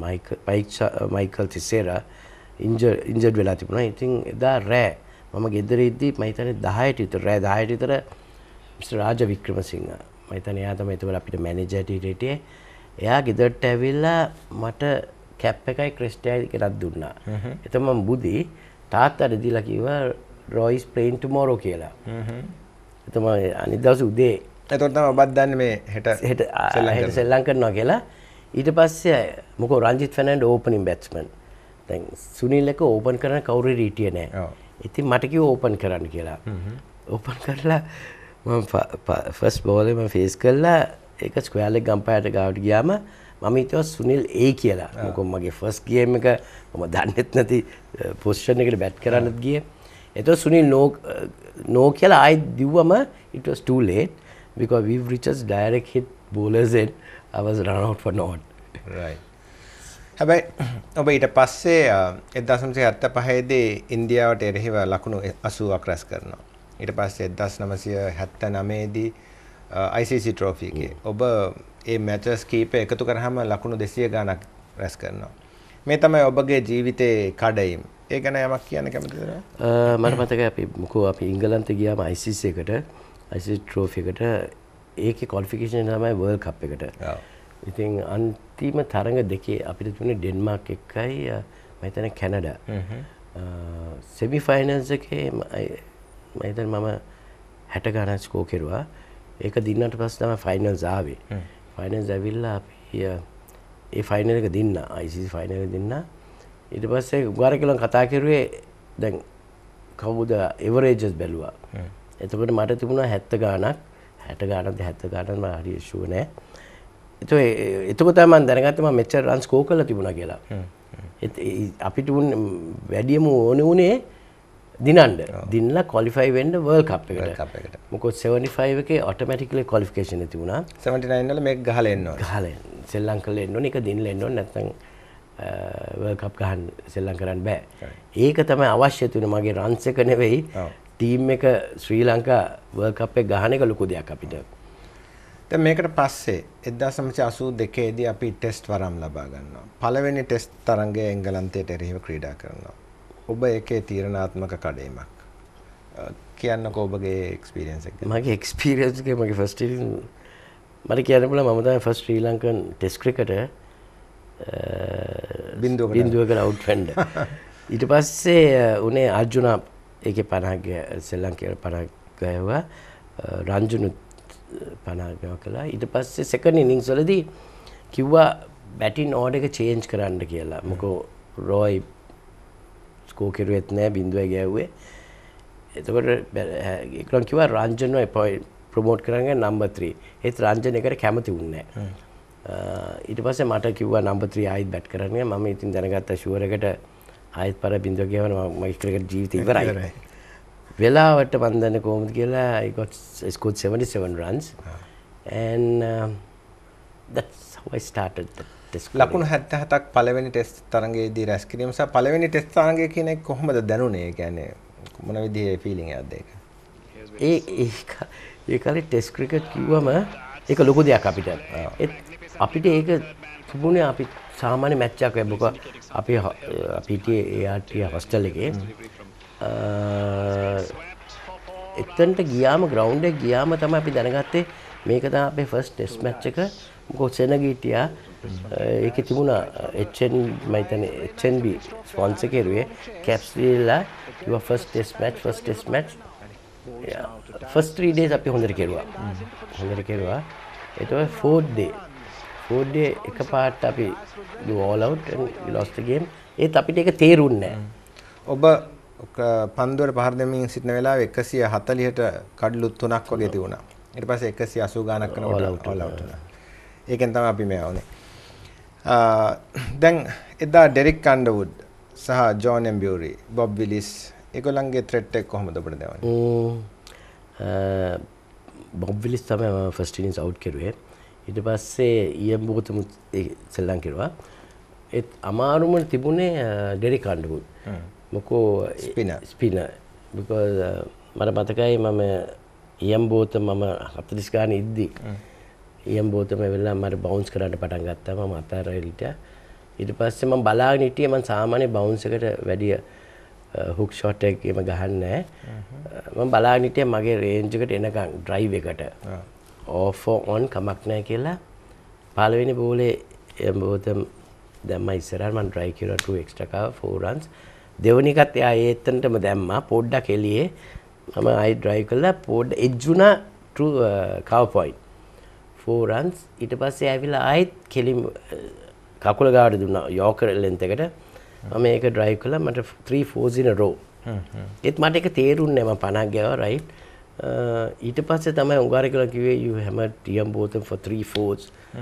මයිකල් තිසේරා ඉන්ජර්ඩ් වෙලා තිබුණා. ඉතින් එදා රෑ මම ගෙදර ඉද්දි මම හිතන්නේ 10ට විතර රෑ 10ට විතර මිස්ටර් රාජ වික්‍රමසිංහ මම හිතන්නේ එයා තමයි ඒතකොට අපිට මැනේජර් හිටියේ. එයා ගෙදරට ඇවිල්ලා මට කැප් එකයි ක්‍රෙස්ට් එකක් දුන්නා. එතකොට මම බුදි තාත්තට දීලා කිව්වා රොයිස් ප්ලේයින් ටුමෝරෝ කියලා. එතකොට අනිත් දවසේ උදේ එතකොට තමයි ඔබත් දන්නේ මේ හෙට සෙල්ලම් කරනවා කියලා. ඊට පස්සේ මොකෝ රංජිත් ෆර්නැන්ඩෝ ඕපනින් බැට්ස්මන්. දැන් සුනිල් එක ඕපන් කරන්න කවුරු හරි හිටියේ නෑ. ඉතින් මට කිව්වා ඕපන් කරන්න කියලා. ඕපන් කරලා මම ෆස්ට් බෝල් එක මම ෆේස් කළා. ඒක ස්ක්වෙයාර් ලෙග් අම්පයර්ට ගාවට ගියාම මම හිතුවා සුනිල් A කියලා. මොකද මගේ ෆස්ට් ගේම් එක මම දන්නෙත් නැති පොසිෂන් එකට බැට් කරන්නත් ගියේ. එතකොට සුනිල් නෝ කියලා ආයි දිව්වම it was too late because we've reached direct hit bowlers and I was run out for not. Right. හැබැයි ඔබ ඊට පස්සේ 1975 දී ඉන්දියාවට එරෙහිව ලකුණු 80ක් රැස් කරනවා. ඊට පස්සේ 1979 දී ICC trophy එකේ ඔබ ඒ මැචස් කීප එකතු කරාම ලකුණු 200 ගණක් රැස් කරනවා. මේ තමයි ඔබගේ ජීවිතේ කඩයිම්. ඒ ගැන යමක් කියන්න කැමතිද? මට මතකයි අපි ඉංගලන්තේ ගියාම ICC එකට ICC trophy එකට ඒකේ ක්වොලිෆිකේෂන් තමයි World Cup එකට. ඉතින් අන්තිම තරඟ දෙකේ අපිට තුනේ ඩෙන්මාර්ක් එකයි මම හිතන්නේ කැනඩා. සෙමි ෆයිනල්ස් එකේ මම හිතන්නේ මම 60 ගණන් ස්කෝර් කෙරුවා. ඒක දින්නට පස්සේ තමයි ෆයිනල්ස් ආවේ. ෆයිනල්ස් ඇවිල්ලා අපි ඒ ෆයිනල් එක දින්නා. ICC ෆයිනල් එක දින්නා. ඊට පස්සේ උගාර කියලා කතා කරුවේ දැන් කවුද එවරේජස් බැලුවා. එතකොට මට තිබුණා 70 ගණක් 60 ගණන්ද 70 ගණන් මම හරිය ෂුවර් නෑ. එතකොට තමයි මම දැනගත්තේ මම මෙච්චර රන් ස්කෝර් කරලා තිබුණා කියලා. අපිට වැඩියම ඕනේ දිනන්න. දිනලා ක්වොලිෆයි වෙන්න වර්ල්ඩ් කප් එකට. මොකද 75 එකේ ඔටෝමැටිකලි ක්වොලිෆිකේෂන් එක තිබුණා. 79 වල මේක ගහලා එන්න ඕනේ. ගහලා සෙල්ලම් කරලා එන්න ඕනේ. ඒක දිනලා එන්න ඕනේ නැත්නම් වර්ල්ඩ් කප් ගහන්න සෙල්ලම් කරන්න බෑ. ඒක තමයි අවශ්‍ය තුනේ මගේ රන්ස් එක නෙවෙයි. ටීම් එක ශ්‍රී ලංකා වර්ල්ඩ් කප් එක ගහන එක ලොකු දෙයක් අපිට. දැන් මේකට පස්සේ 1982 දී අපි ටෙස්ට් වරම් ලබා ගන්නවා. පළවෙනි ටෙස්ට් තරඟය එංගලන්තයට එරෙහිව ක්‍රීඩා කරනවා. ඔබ ඒකේ තීරණාත්මක කඩේමක්. කියන්නකෝ ඔබගේ එක්ස්පීරියන්ස් එක. මගේ එක්ස්පීරියන්ස් එක මගේ ෆස්ට් මට කියන්න පුළුවන් මම තමයි first Sri Lankan test cricketer බින්දුවකට අවුට් වෙන්න. ඊට පස්සේ උනේ අර්ජුන ඒකේ 50 ශ්‍රී ලංකාවේ 50 ගෑවා. රංජුනුත් 50 කළා. ඊට පස්සේ සෙකන්ඩ් ඉනින්ග්ස් වලදී කිව්වා බැටින් ඕඩර් එක චේන්ජ් කරන්න කියලා. මොකෝ රොයි ස්කෝර් කරුවෙත් නෑ බින්දුවයි ගෑවුවේ. එතකොට ඒකලන් කිව්වා රංජන්ව ප්‍රොමෝට් කරන්න නම්බර් 3. ඒත් රංජන් එකට කැමති වුණේ නෑ. ඊට පස්සේ මට කිව්වා නම්බර් 3 ආයෙත් බැට් කරන්න. මම ඉතින් දැනගත්තා ෂුවර් එකට ආයෙත් පර බින්දුව ගෑවම මගේ ක්‍රිකට් ජීවිතේ ඉවරයි. වෙලාවට මම දන්නේ කොහොමද කියලා I got scored 77 runs and that's how I started the test. ලකුණු 77ක් පළවෙනි ටෙස්ට් තරඟයේදී රැස් කිරීම සහ පළවෙනි ටෙස්ට් තරඟය කියන එක කොහොමද දැනුනේ? ඒ කියන්නේ මොන විදිහේ ෆීලිං එකක්ද ඒක? ඒ කාලේ ටෙස්ට් ක්‍රිකට් කිව්වම ඒක ලොකු දෙයක් අපිට. අපිට ඒක තිබුණේ අපි සාමාන්‍ය මැච් එකක් වෙබ්බක අපි හිටියේ ART හොස්ටල් එකේ. එතනට ගියාම ග්‍රවුන්ඩ් එක ගියාම තමයි අපි දැනගත්තේ මේක තමයි අපේ ෆස්ට් ටෙස්ට් මැච් එක. මොකද සෙනග හිටියා. ඒකේ තිබුණා HNB ස්පොන්සර් කරුවේ කැප්ස් දීලා your first test match. Yeah. First 3 days අපි හොඳට කෙරුවා. It was fourth day එකපාරට අපි do all out and we lost the game. ඒත් අපිට ඒක තේරුන්නේ නැහැ. ඔබ පන්දුවට පහර දෙමින් සිටින වෙලාවේ 140ට කඩලු 3ක් වගේ තිබුණා. ඊට පස්සේ 180 ගානක් කරනකොට all out වුණා. ඒකෙන් තමයි අපි මේ ආවනේ. දැන් එදා ඩෙරික් අන්ඩර්වුඩ් සහ ජෝන් එම්බියුරි, බොබ් විලිස් ඒගොල්ලන්ගේ ත්‍රෙට් එක කොහොමද ඔබට දැනෙන්නේ? බොබ් විලිස් තමයි මම ෆස්ට් ඉනින්ස් අවුට් කරුවේ. ඊට පස්සේ ඊයන් බෝතම සෙල්ලම් කරුවා. ඒත් අමාරුම තිබුණේ ඩෙරික් අන්ඩර්වුඩ්. මොකෝ ස්පිනර්. because මට මතකයි මම ඊයන් බෝතම මම 40 ගානේ ඉද්දි ඊයන් බෝතම වෙලා මට බවුන්ස් කරන්න පටන් ගත්තා. මම අතාරිට ඊට පස්සේ මම බලාගෙන හිටියේ මම සාමාන්‍ය බවුන්ස් එකට වැඩිය හුක් ෂොට් එකේම ගහන්නේ නැහැ. මම බලාගෙන හිටියේ මගේ රේන්ජ් එකට එනකන් ඩ්‍රයිව් එකට. off or on කමක් නැහැ කියලා. පළවෙනි බෝලේ බෝතම් දැම්ම ඉස්සරහට මම ඩ්‍රයිව් කළා 2 extra cover 4 runs. දෙවෙනි එකත් එයා ඒත්තන්ටම දැම්මා පොඩ්ඩක් එළියේ. මම ආයි ඩ්‍රයිව් කළා පොඩ්ඩ එජ් වුණා cover point 4 runs. ඊට පස්සේ ආවිලා ආයිත් කෙලින් කකුල ගාවට දුන්නා යෝකර් ලෙන්ත් එකට. මම ඒක ඩ්‍රයිව් කළා මට 3 4s in a row. ඒත් මට ඒක තේරුන්නේ නැහැ මම 50 ගාවා රයිට්. ඊට පස්සේ තමයි උගාරේ කියලා කිව්වේ you hammered TM both for 3 4s.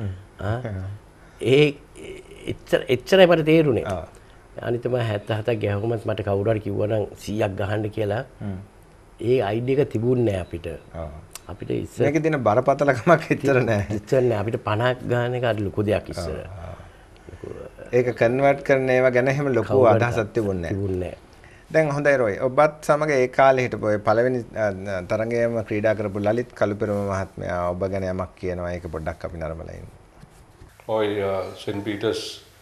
ඒ එච්චරයි මට තේරුනේ. අනිත් මම 77ක් ගහුවමත් මට කවුරු හරි කිව්වනම් 100ක් ගහන්න කියලා. ඒ අයිඩියා එක තිබුණේ නැහැ අපිට. අපිට ඉස්සර මේකේ තියෙන බරපතලකමක් එච්චර නැහැ. එච්චර නෑ අපිට 50ක් ගන්න එක අර ලොකු දෙයක් ඉස්සර. ඒක කන්වර්ට් කරන ඒවා ගැන එහෙම ලොකු අදහසක් තිබුණේ නැහැ. දැන් හොඳයි රොයි. ඔබත් සමග ඒ කාලේ හිටපු ඔය පළවෙනි තරඟයේම ක්‍රීඩා කරපු ලලිත් කළුපෙරම මහත්මයා ඔබ ගැන යමක් කියනවා. ඒක පොඩ්ඩක් අපි නරඹලා ඉමු. ඔය සෙන්ට් පීටර්ස්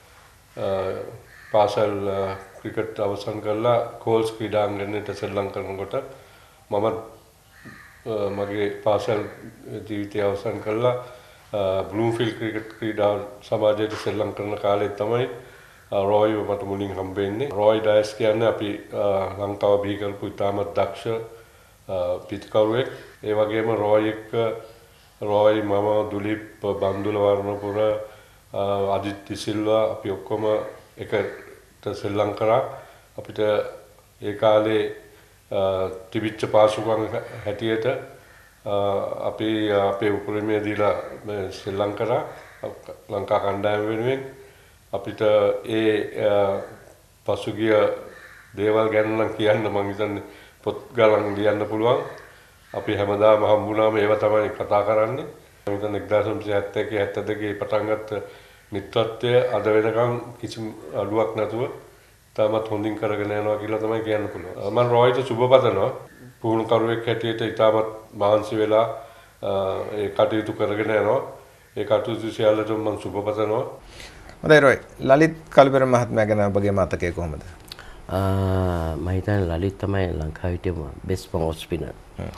පාසල් ක්‍රිකට් අවසන් කරලා කෝල්ස් ක්‍රීඩාංගණයට සෙල්ලම් කරනකොට මම මගේ පාසල් ජීවිතය අවසන් කළා බ්ලූම්ෆීල්ඩ් ක්‍රිකට් ක්‍රීඩා සමාජයට සෙල්ලම් කරන කාලේ තමයි රොයි මට මුලින් හම්බෙන්නේ. රොයි ඩයස් කියන්නේ අපි ලංකාව බිහි කරපු ඉතාමත් දක්ෂ පිටිකරුවෙක්. ඒ වගේම රොයි මම දුලිප් බන්දුල වර්ණපුර අජිත් තිසිල්වා අපි ඔක්කොම එකට සෙල්ලම් කරා. අපිට ඒ කාලේ තිබිච්ච පාසුකම් හැටියට අපි අපේ උපරිමය දීලා ශ්‍රී ලංකා ලංකා කණ්ඩායම වෙනුවෙන් අපිට ඒ පසුගිය දේවල් ගැන නම් කියන්න මම හිතන්නේ පොත් ගලන් ලියන්න පුළුවන්. අපි හැමදාම හම්බුනාම ඒව තමයි කතා කරන්නේ. මම හිතන්නේ 1971 72 පටන් ගත්ත මිත්‍රත්වය අද වෙනකම් කිසිම අඩුවක් නැතුව තාමත් හොඳින් කරගෙන යනවා කියලා තමයි කියන්න පුළුවන්. මම රොයිට සුබ පතනවා. පුහුණු කරුවෙක් හැටියට ඉතාමත් මහන්සි වෙලා ඒ කටයුතු කරගෙන යනවා. ඒ කටයුතු සියල්ලටම මම සුබ පතනවා. හොඳයි රොයි. ලලිත් කළුපෙරම මහත්මයා ගැන ඔබගේ මතකය කොහොමද? මම හිතන්නේ ලලිත් තමයි ලංකාවේ හිටියම බෙස්ට් පවර් ස්පිනර්.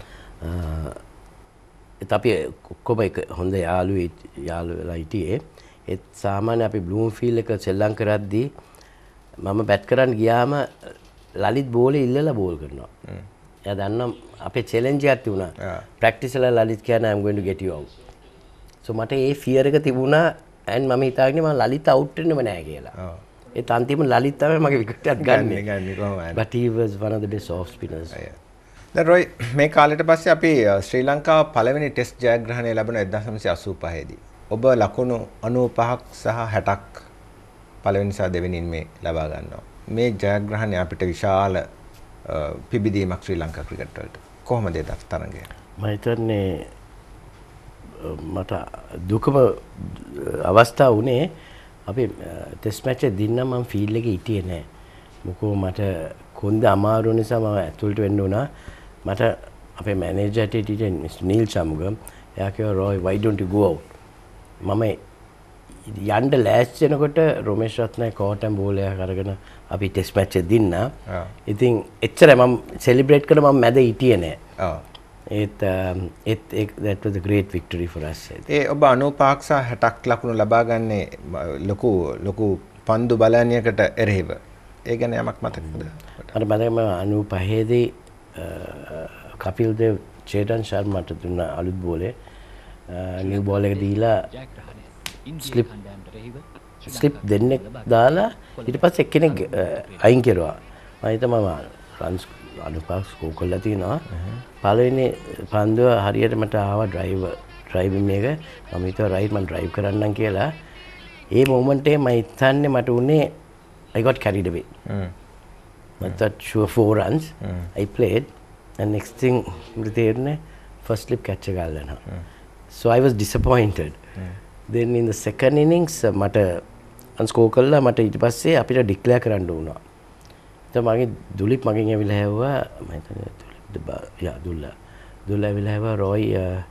ඒත් අපි ඔක්කොම එක හොඳ යාළු වෙලා හිටියේ. ඒත් සාමාන්‍ය අපි බ්ලූම්ෆීල්ඩ් එක සෙල්ලම් කරද්දී මම බැට් කරන්න ගියාම ලලිත් බෝලේ ඉල්ලලා බෝල් කරනවා. එයා දන්නවා අපේ චැලෙන්ජ් එකක් තිබුණා. ප්‍රැක්ටිස් වල ලලිත් කියන්නේ I'm going to get you out. so මට ඒ ෆියර් එක තිබුණා and මම හිතාගෙන මම ලලිත් අවුට් වෙන්නම නැහැ කියලා. ඒත් අන්තිම ලලිත් තමයි මගේ විකට් එකක් ගන්නේ. but he was one of the best off spinners. දැන් රොයි මේ කාලෙට පස්සේ අපි ශ්‍රී ලංකාව පළවෙනි ටෙස්ට් ජයග්‍රහණය ලැබුණ 1985 දී. ඔබ ලකුණු 95ක් සහ 60ක් පළවෙනි සහ දෙවෙනි ඉනිමේ ලබා ගන්නවා. මේ ජයග්‍රහණය අපිට විශාල පිබිදීමක් ශ්‍රී ලංකා ක්‍රිකට් වලට. කොහොමද ඒ තරඟය? මම හිතන්නේ මට දුකම අවස්ථාව වුණේ අපි ටෙස්ට් මැච් එක දින්න මම ෆීල්ඩ් එකේ හිටියේ නැහැ. මොකෝ මට කොන්ද අමාරු නිසා මම ඇතුළට වෙන්න උනා. මට අපේ මැනේජර් හිටියේ මිස්ටර් නීල් සමුග. එයා කිව්වා Roy why don't you go out? මම යන්න ලෑස්ති වෙනකොට රොමේෂ් රත්නායක කෝටම් බෝලයක් අරගෙන අපි ටෙස්ට් මැච් එක දින්න. ඉතින් එච්චරයි මම සෙලිබ්‍රේට් කරලා මම මැද හිටියේ නැහැ. that was a great victory for us. ඔබ 95ක් සහ 60ක් ලකුණු ලබා ගන්නේ ලොකු පන්දු බලන්නයකට එරෙහිව. ඒ ගැන යමක් මතකද? මට මතකයි 95 දී කපිල් දේව් චේතන් ශර්මාට දුන්න අලුත් බෝලේ නිව් බෝල් එක දීලා ස්ලිප් දෙන්නෙක් දාලා ඊට පස්සේ එක්කෙනෙක් අයින් කෙරුවා. මම හිතුවා රන්ස් 95ක් ස්කෝර් කරලා තිනවා. පළවෙනි පන්දුව හරියට මට ආවා ඩ්‍රයිවිං එක. මම හිතුවා රයිට් මම ඩ්‍රයිව් කරන්නම් කියලා. ඒ මොමන්ට් එකේ මම හිතන්නේ මට උනේ I got carried away. I thought sure 4 runs. I played and next thing තේරුනේ first slip catch එක ගල්නවා. So I was disappointed. Then in the second innings මට unscore කළා. මට ඊට පස්සේ අපිට ඩික්ලෙයාර් කරන්න වුණා. එතකොට මගේ දුලිප් මගෙන් ඇවිල්ලා හැව්වා මම හිතන්නේ දුල්ලා ඇවිල්ලා හැව්වා Roy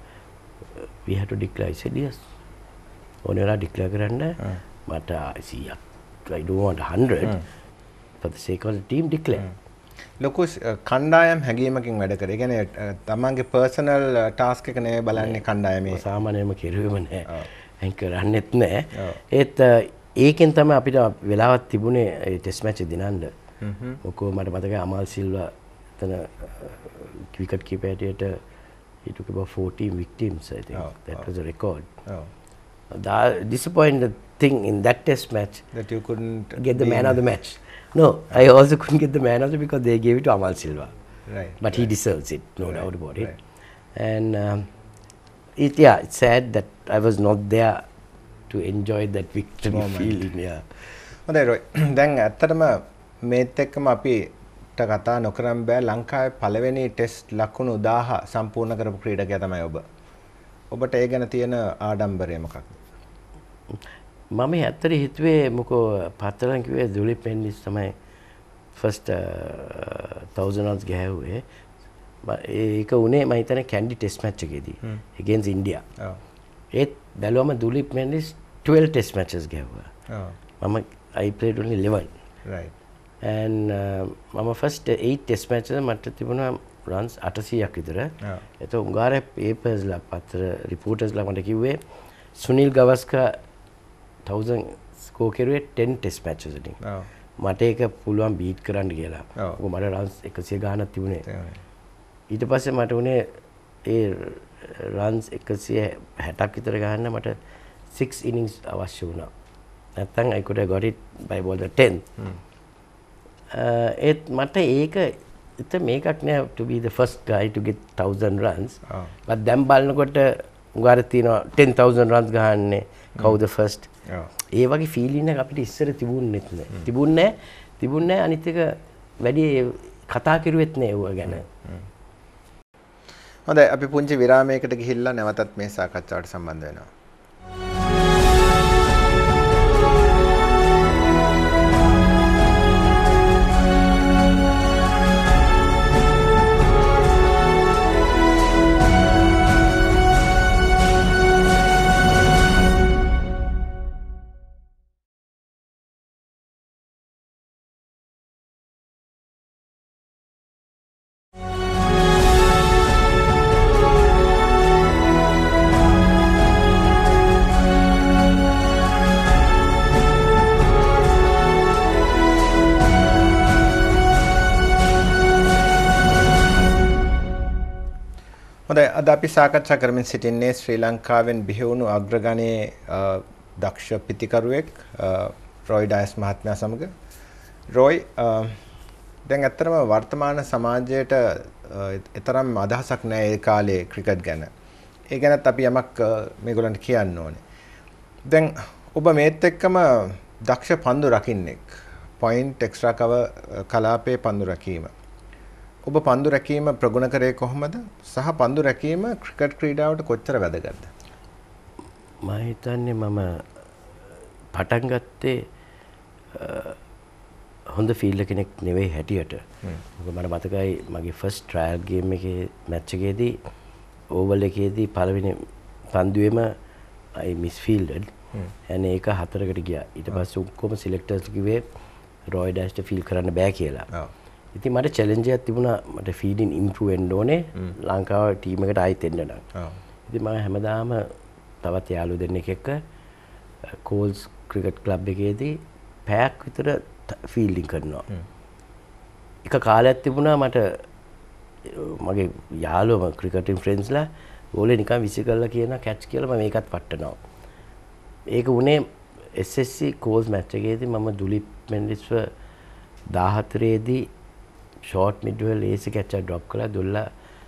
we had to declare. I said yes. ඕනෙලා ඩික්ලෙයාර් කරන්න මට 100ක් I don't want 100 for the sake of the team declare. ලොකු කණ්ඩායම් හැඟීමකින් වැඩ කරේ. ඒ කියන්නේ තමන්ගේ පර්සනල් ටාස්ක් එක නෙවෙයි බලන්නේ කණ්ඩායමේ. සාමාන්‍යයෙන්ම කෙරුවෙම නැහැ. එන් කරන්නෙත් නැහැ. ඒත් ඒකෙන් තමයි අපිට වෙලාවක් තිබුණේ ඒ ටෙස්ට් මැච් එක දිනන්න. මොකෝ මට මතකයි අමල් සිල්වා එතන ක්‍රිකට් කීපර් හැටියට he took about 14 victims I think. That was a record. The disappointing thing in that test match that you couldn't get the man of the match. No, I also couldn't get the man of the because they gave it to Amal Silva. Right. But he deserves it, no doubt about it. And it's sad that I was not there to enjoy that victory feeling. Yeah. හොඳයි රොයි. දැන් ඇත්තටම මේත් එක්කම අපිට කතා නොකරම් බෑ ලංකාවේ පළවෙනි test ලකුණු 1000 සම්පූර්ණ කරපු ක්‍රීඩකයා තමයි ඔබ. ඔබට ඒ ගැන තියෙන ආඩම්බරය මොකක්ද? මම ඇත්තට හිතුවේ මොකෝ පතරන් කිව්වේ දුලිප් පෙන්ඩිස් තමයි ෆස්ට් 1000 runs ගහුවේ. ඒක උනේ මම හිතන්නේ කැන්ඩි ටෙස්ට් මැච් එකේදී against India. ඒත් බැලුවම දුලිප් පෙන්ඩිස් 12 ටෙස්ට් matches ගහුවා. මම I played only 11. Right. And මම first 8 test matches මට තිබුණා runs 800ක් විතර. ඒතකොට උංගාරේ papers ලා පත්‍ර reporters ලා මට කිව්වේ සුනිල් ගවස්කර් 1000 score කරුවේ 10 test matches වලින්. මට ඒක පුළුවන් beat කරන්න කියලා. මොකද මට runs 100 ගානක් තිබුණේ. ඊට පස්සේ මට උනේ ඒ runs 160ක් විතර ගහන්න මට 6 innings අවශ්‍ය වුණා. නැත්තම් I could have got it by ball the 10th. ඒත් මට ඒක මේකක් නෑ to be the first guy to get 1000 runs. but දැන් බලනකොට උගාර තියෙනවා 10000 runs ගහන්නේ කවුද first. ඒ වගේ feeling එක අපිට ඉස්සර තිබුණෙත් නෑ. තිබුණේ අනිත් එක වැඩි කතා කරුවෙත් නෑ ඒව ගැන. හොඳයි අපි පුංචි විරාමයකට ගිහිල්ලා නැවතත් මේ සාකච්ඡාවට සම්බන්ධ වෙනවා. හොඳයි අද අපි සාකච්ඡා කරමින් සිටින්නේ ශ්‍රී ලංකාවෙන් බිහි වුණු අග්‍රගණයේ දක්ෂ පිතිකරුවෙක් රොයි ඩයස් මහත්මයා සමග. රොයි දැන් ඇත්තටම වර්තමාන සමාජයට තරම් අදහසක් නැහැ ඒ කාලේ ක්‍රිකට් ගැන. ඒ ගැනත් අපි යමක් මේගොල්ලන්ට කියන්න ඕනේ. දැන් ඔබ මේත් එක්කම දක්ෂ පන්දු රකින්නෙක්. පොයින්ට් එක්ස්ට්‍රා කවර් කලාපයේ පන්දු රැකීම. ඔබ පන්දු රැකීම ප්‍රගුණ කරේ කොහොමද? සහ පන්දු රැකීම ක්‍රිකට් ක්‍රීඩාවට කොච්චර වැදගත්ද? මම හිතන්නේ මම පටන් ගත්තේ හොඳ ෆීල්ඩර් කෙනෙක් නෙවෙයි හැටියට. මොකද මට මතකයි මගේ ෆස්ට් ට්‍රයල් ගේම් එකේ මැච් එකේදී ඕවල් එකේදී පළවෙනි පන්දුවේම I misfielded. and ඒක 4කට ගියා. ඊට පස්සේ ඔක්කොම සිලෙක්ටර්ස් කිව්වේ රොයි ඩෑෂ්ට ෆීල් කරන්න බෑ කියලා. ඉතින් මට චැලෙන්ජ් එකක් තිබුණා මට ෆීල්ඩින් ඉම්ප්‍රූව් වෙන්න ඕනේ ලංකාව ටීම් එකට ආයෙත් එන්න නම්. ඉතින් මම හැමදාම තවත් යාළුවෝ දෙන්නෙක් එක්ක කෝල්ස් ක්‍රිකට් ක්ලබ් එකේදී පැයක් විතර ෆීල්ඩින් කරනවා. එක කාලයක් තිබුණා මට මගේ යාළුවම ක්‍රිකටින් ෆ්‍රෙන්ඩ්ස්ලා ඕලේ නිකන් විසි කරලා කියන කැච් කියලා මම මේකත් පට්ටනවා. ඒක උනේ SSC කෝල්ස් මැච් එකේදී මම දුලිප් මෙන්ඩිස්ව 14 දී ෂෝට් මිඩ්වෙල් ඒසි කැච් එක ඩ්‍රොප් කළා දුල්ලා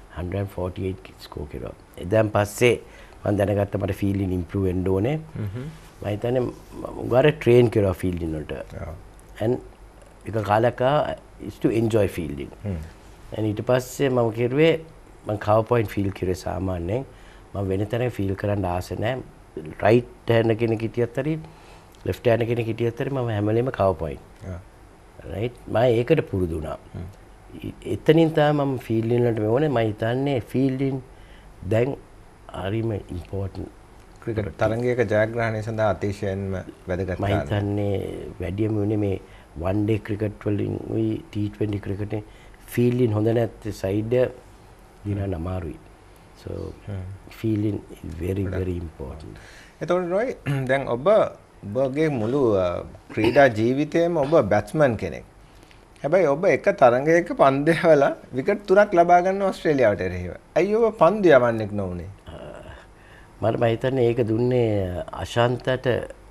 148 ස්කෝර් කරා. එදන් පස්සේ මම දැනගත්තා මට ෆීල්ඩින් ඉම්ප්‍රූව් වෙන්න ඕනේ. මම හිතන්නේ උගාර ට්‍රේන් කරා ෆීල්ඩින් වලට. and එක කාලයක් is to enjoy fielding. and ඊට පස්සේ මම කිරුවේ මම cover point field කිරුවේ සාමාන්‍යයෙන් මම වෙන තැනක ෆීල් කරන්න ආස නැහැ. right hand කෙනෙක් හිටියත් හරි left hand කෙනෙක් හිටියත් හරි මම හැම වෙලේම cover point. right මම ඒකට පුරුදු වුණා. එතනින් තමයි මම ෆීල්ඩින් වලට මෙවනේ මම හිතන්නේ ෆීල්ඩින් දැන් හරිම ඉම්පෝටන්ට් ක්‍රිකට් තරගයක ජයග්‍රහණය සඳහා අතිශයින්ම වැදගත් මම හිතන්නේ වැඩියම උනේ මේ one day ක්‍රිකට් වලින් උයි T20 ක්‍රිකට් ෆීල්ඩින් හොඳ නැත්te සයිඩ් දිනන්න අමාරුයි. so feeling is very very important. එතකොට රොයි දැන් ඔබගේ මුළු ක්‍රීඩා ජීවිතේම ඔබ බැට්ස්මන් කෙනෙක්. හැබැයි ඔබ එක තරගයක පන්දු යවලා විකට් 3ක් ලබා ගන්න ඕස්ට්‍රේලියාවට එරෙහිව. අයියෝ ඔබ පන්දු යවන්නෙක් නොඋනේ. මට මම හිතන්නේ ඒක දුන්නේ අශාන්තට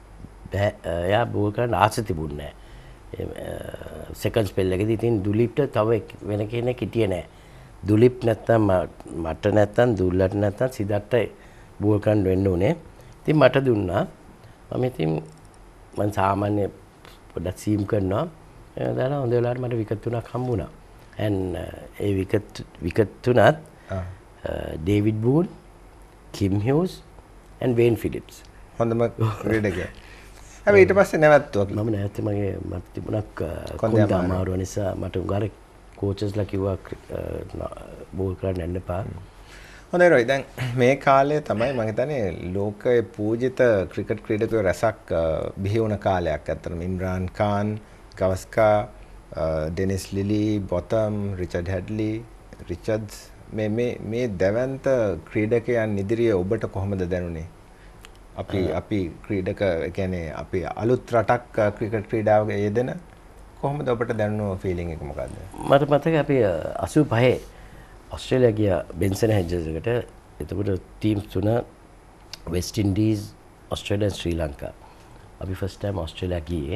එයා බෝල් කරන්න ආස තිබුණේ නැහැ. සෙකන්ඩ් ස්පෙල් එකේදී ඉතින් දුලිප්ට තව වෙන කෙනෙක් හිටියේ නැහැ. දුලිප් නැත්තම් මට නැත්තම් දුල්ලට නැත්තම් සිදට්ට බෝල් කරන්න වෙන්න උනේ. ඉතින් මට දුන්නා. මම ඉතින් මම සාමාන්‍ය පොඩ්ඩක් සීම් කරනවා. දාලා හොඳ වෙලාවට මට විකට් 3ක් හම්බුණා. and ඒ විකට් 3ත් David Boon, Kim Hughes and Wayne Phillips. හොඳම ක්‍රීඩකයා. හැබැයි ඊට පස්සේ නැවතුවා. මම නැවතුනේ මට තිබුණක් කොන්ද අමාරුව නිසා මට උගාර කෝචස්ලා කිව්වා බෝල් කරන්න යන්න එපා. හොඳයි රොයි දැන් මේ කාලේ තමයි මම හිතන්නේ ලෝකයේ පූජිත ක්‍රිකට් ක්‍රීඩකයෝ රැසක් බිහි වුණ කාලයක්. අතරම Imran Khan, Gavaskar, Dennis Lillee, Botham, Richard Hadlee, Richards මේ දැවැන්ත ක්‍රීඩකයන් ඉදිරියේ ඔබට කොහොමද දැනුනේ? අපි ක්‍රීඩක කියන්නේ අපි අලුත් රටක් ක්‍රිකට් ක්‍රීඩාවක යෙදෙන කොහොමද ඔබට දැනුණු ෆීලිං එක මොකද්ද? මට මතකයි අපි 85 ඔස්ට්‍රේලියා ගියා බෙන්සන් හෙජ්ජස් එකට. එතකොට ටීම්ස් තුන West Indies, Australia, Sri Lanka. අපි ෆස්ට් ටයිම් ඔස්ට්‍රේලියා ගියේ.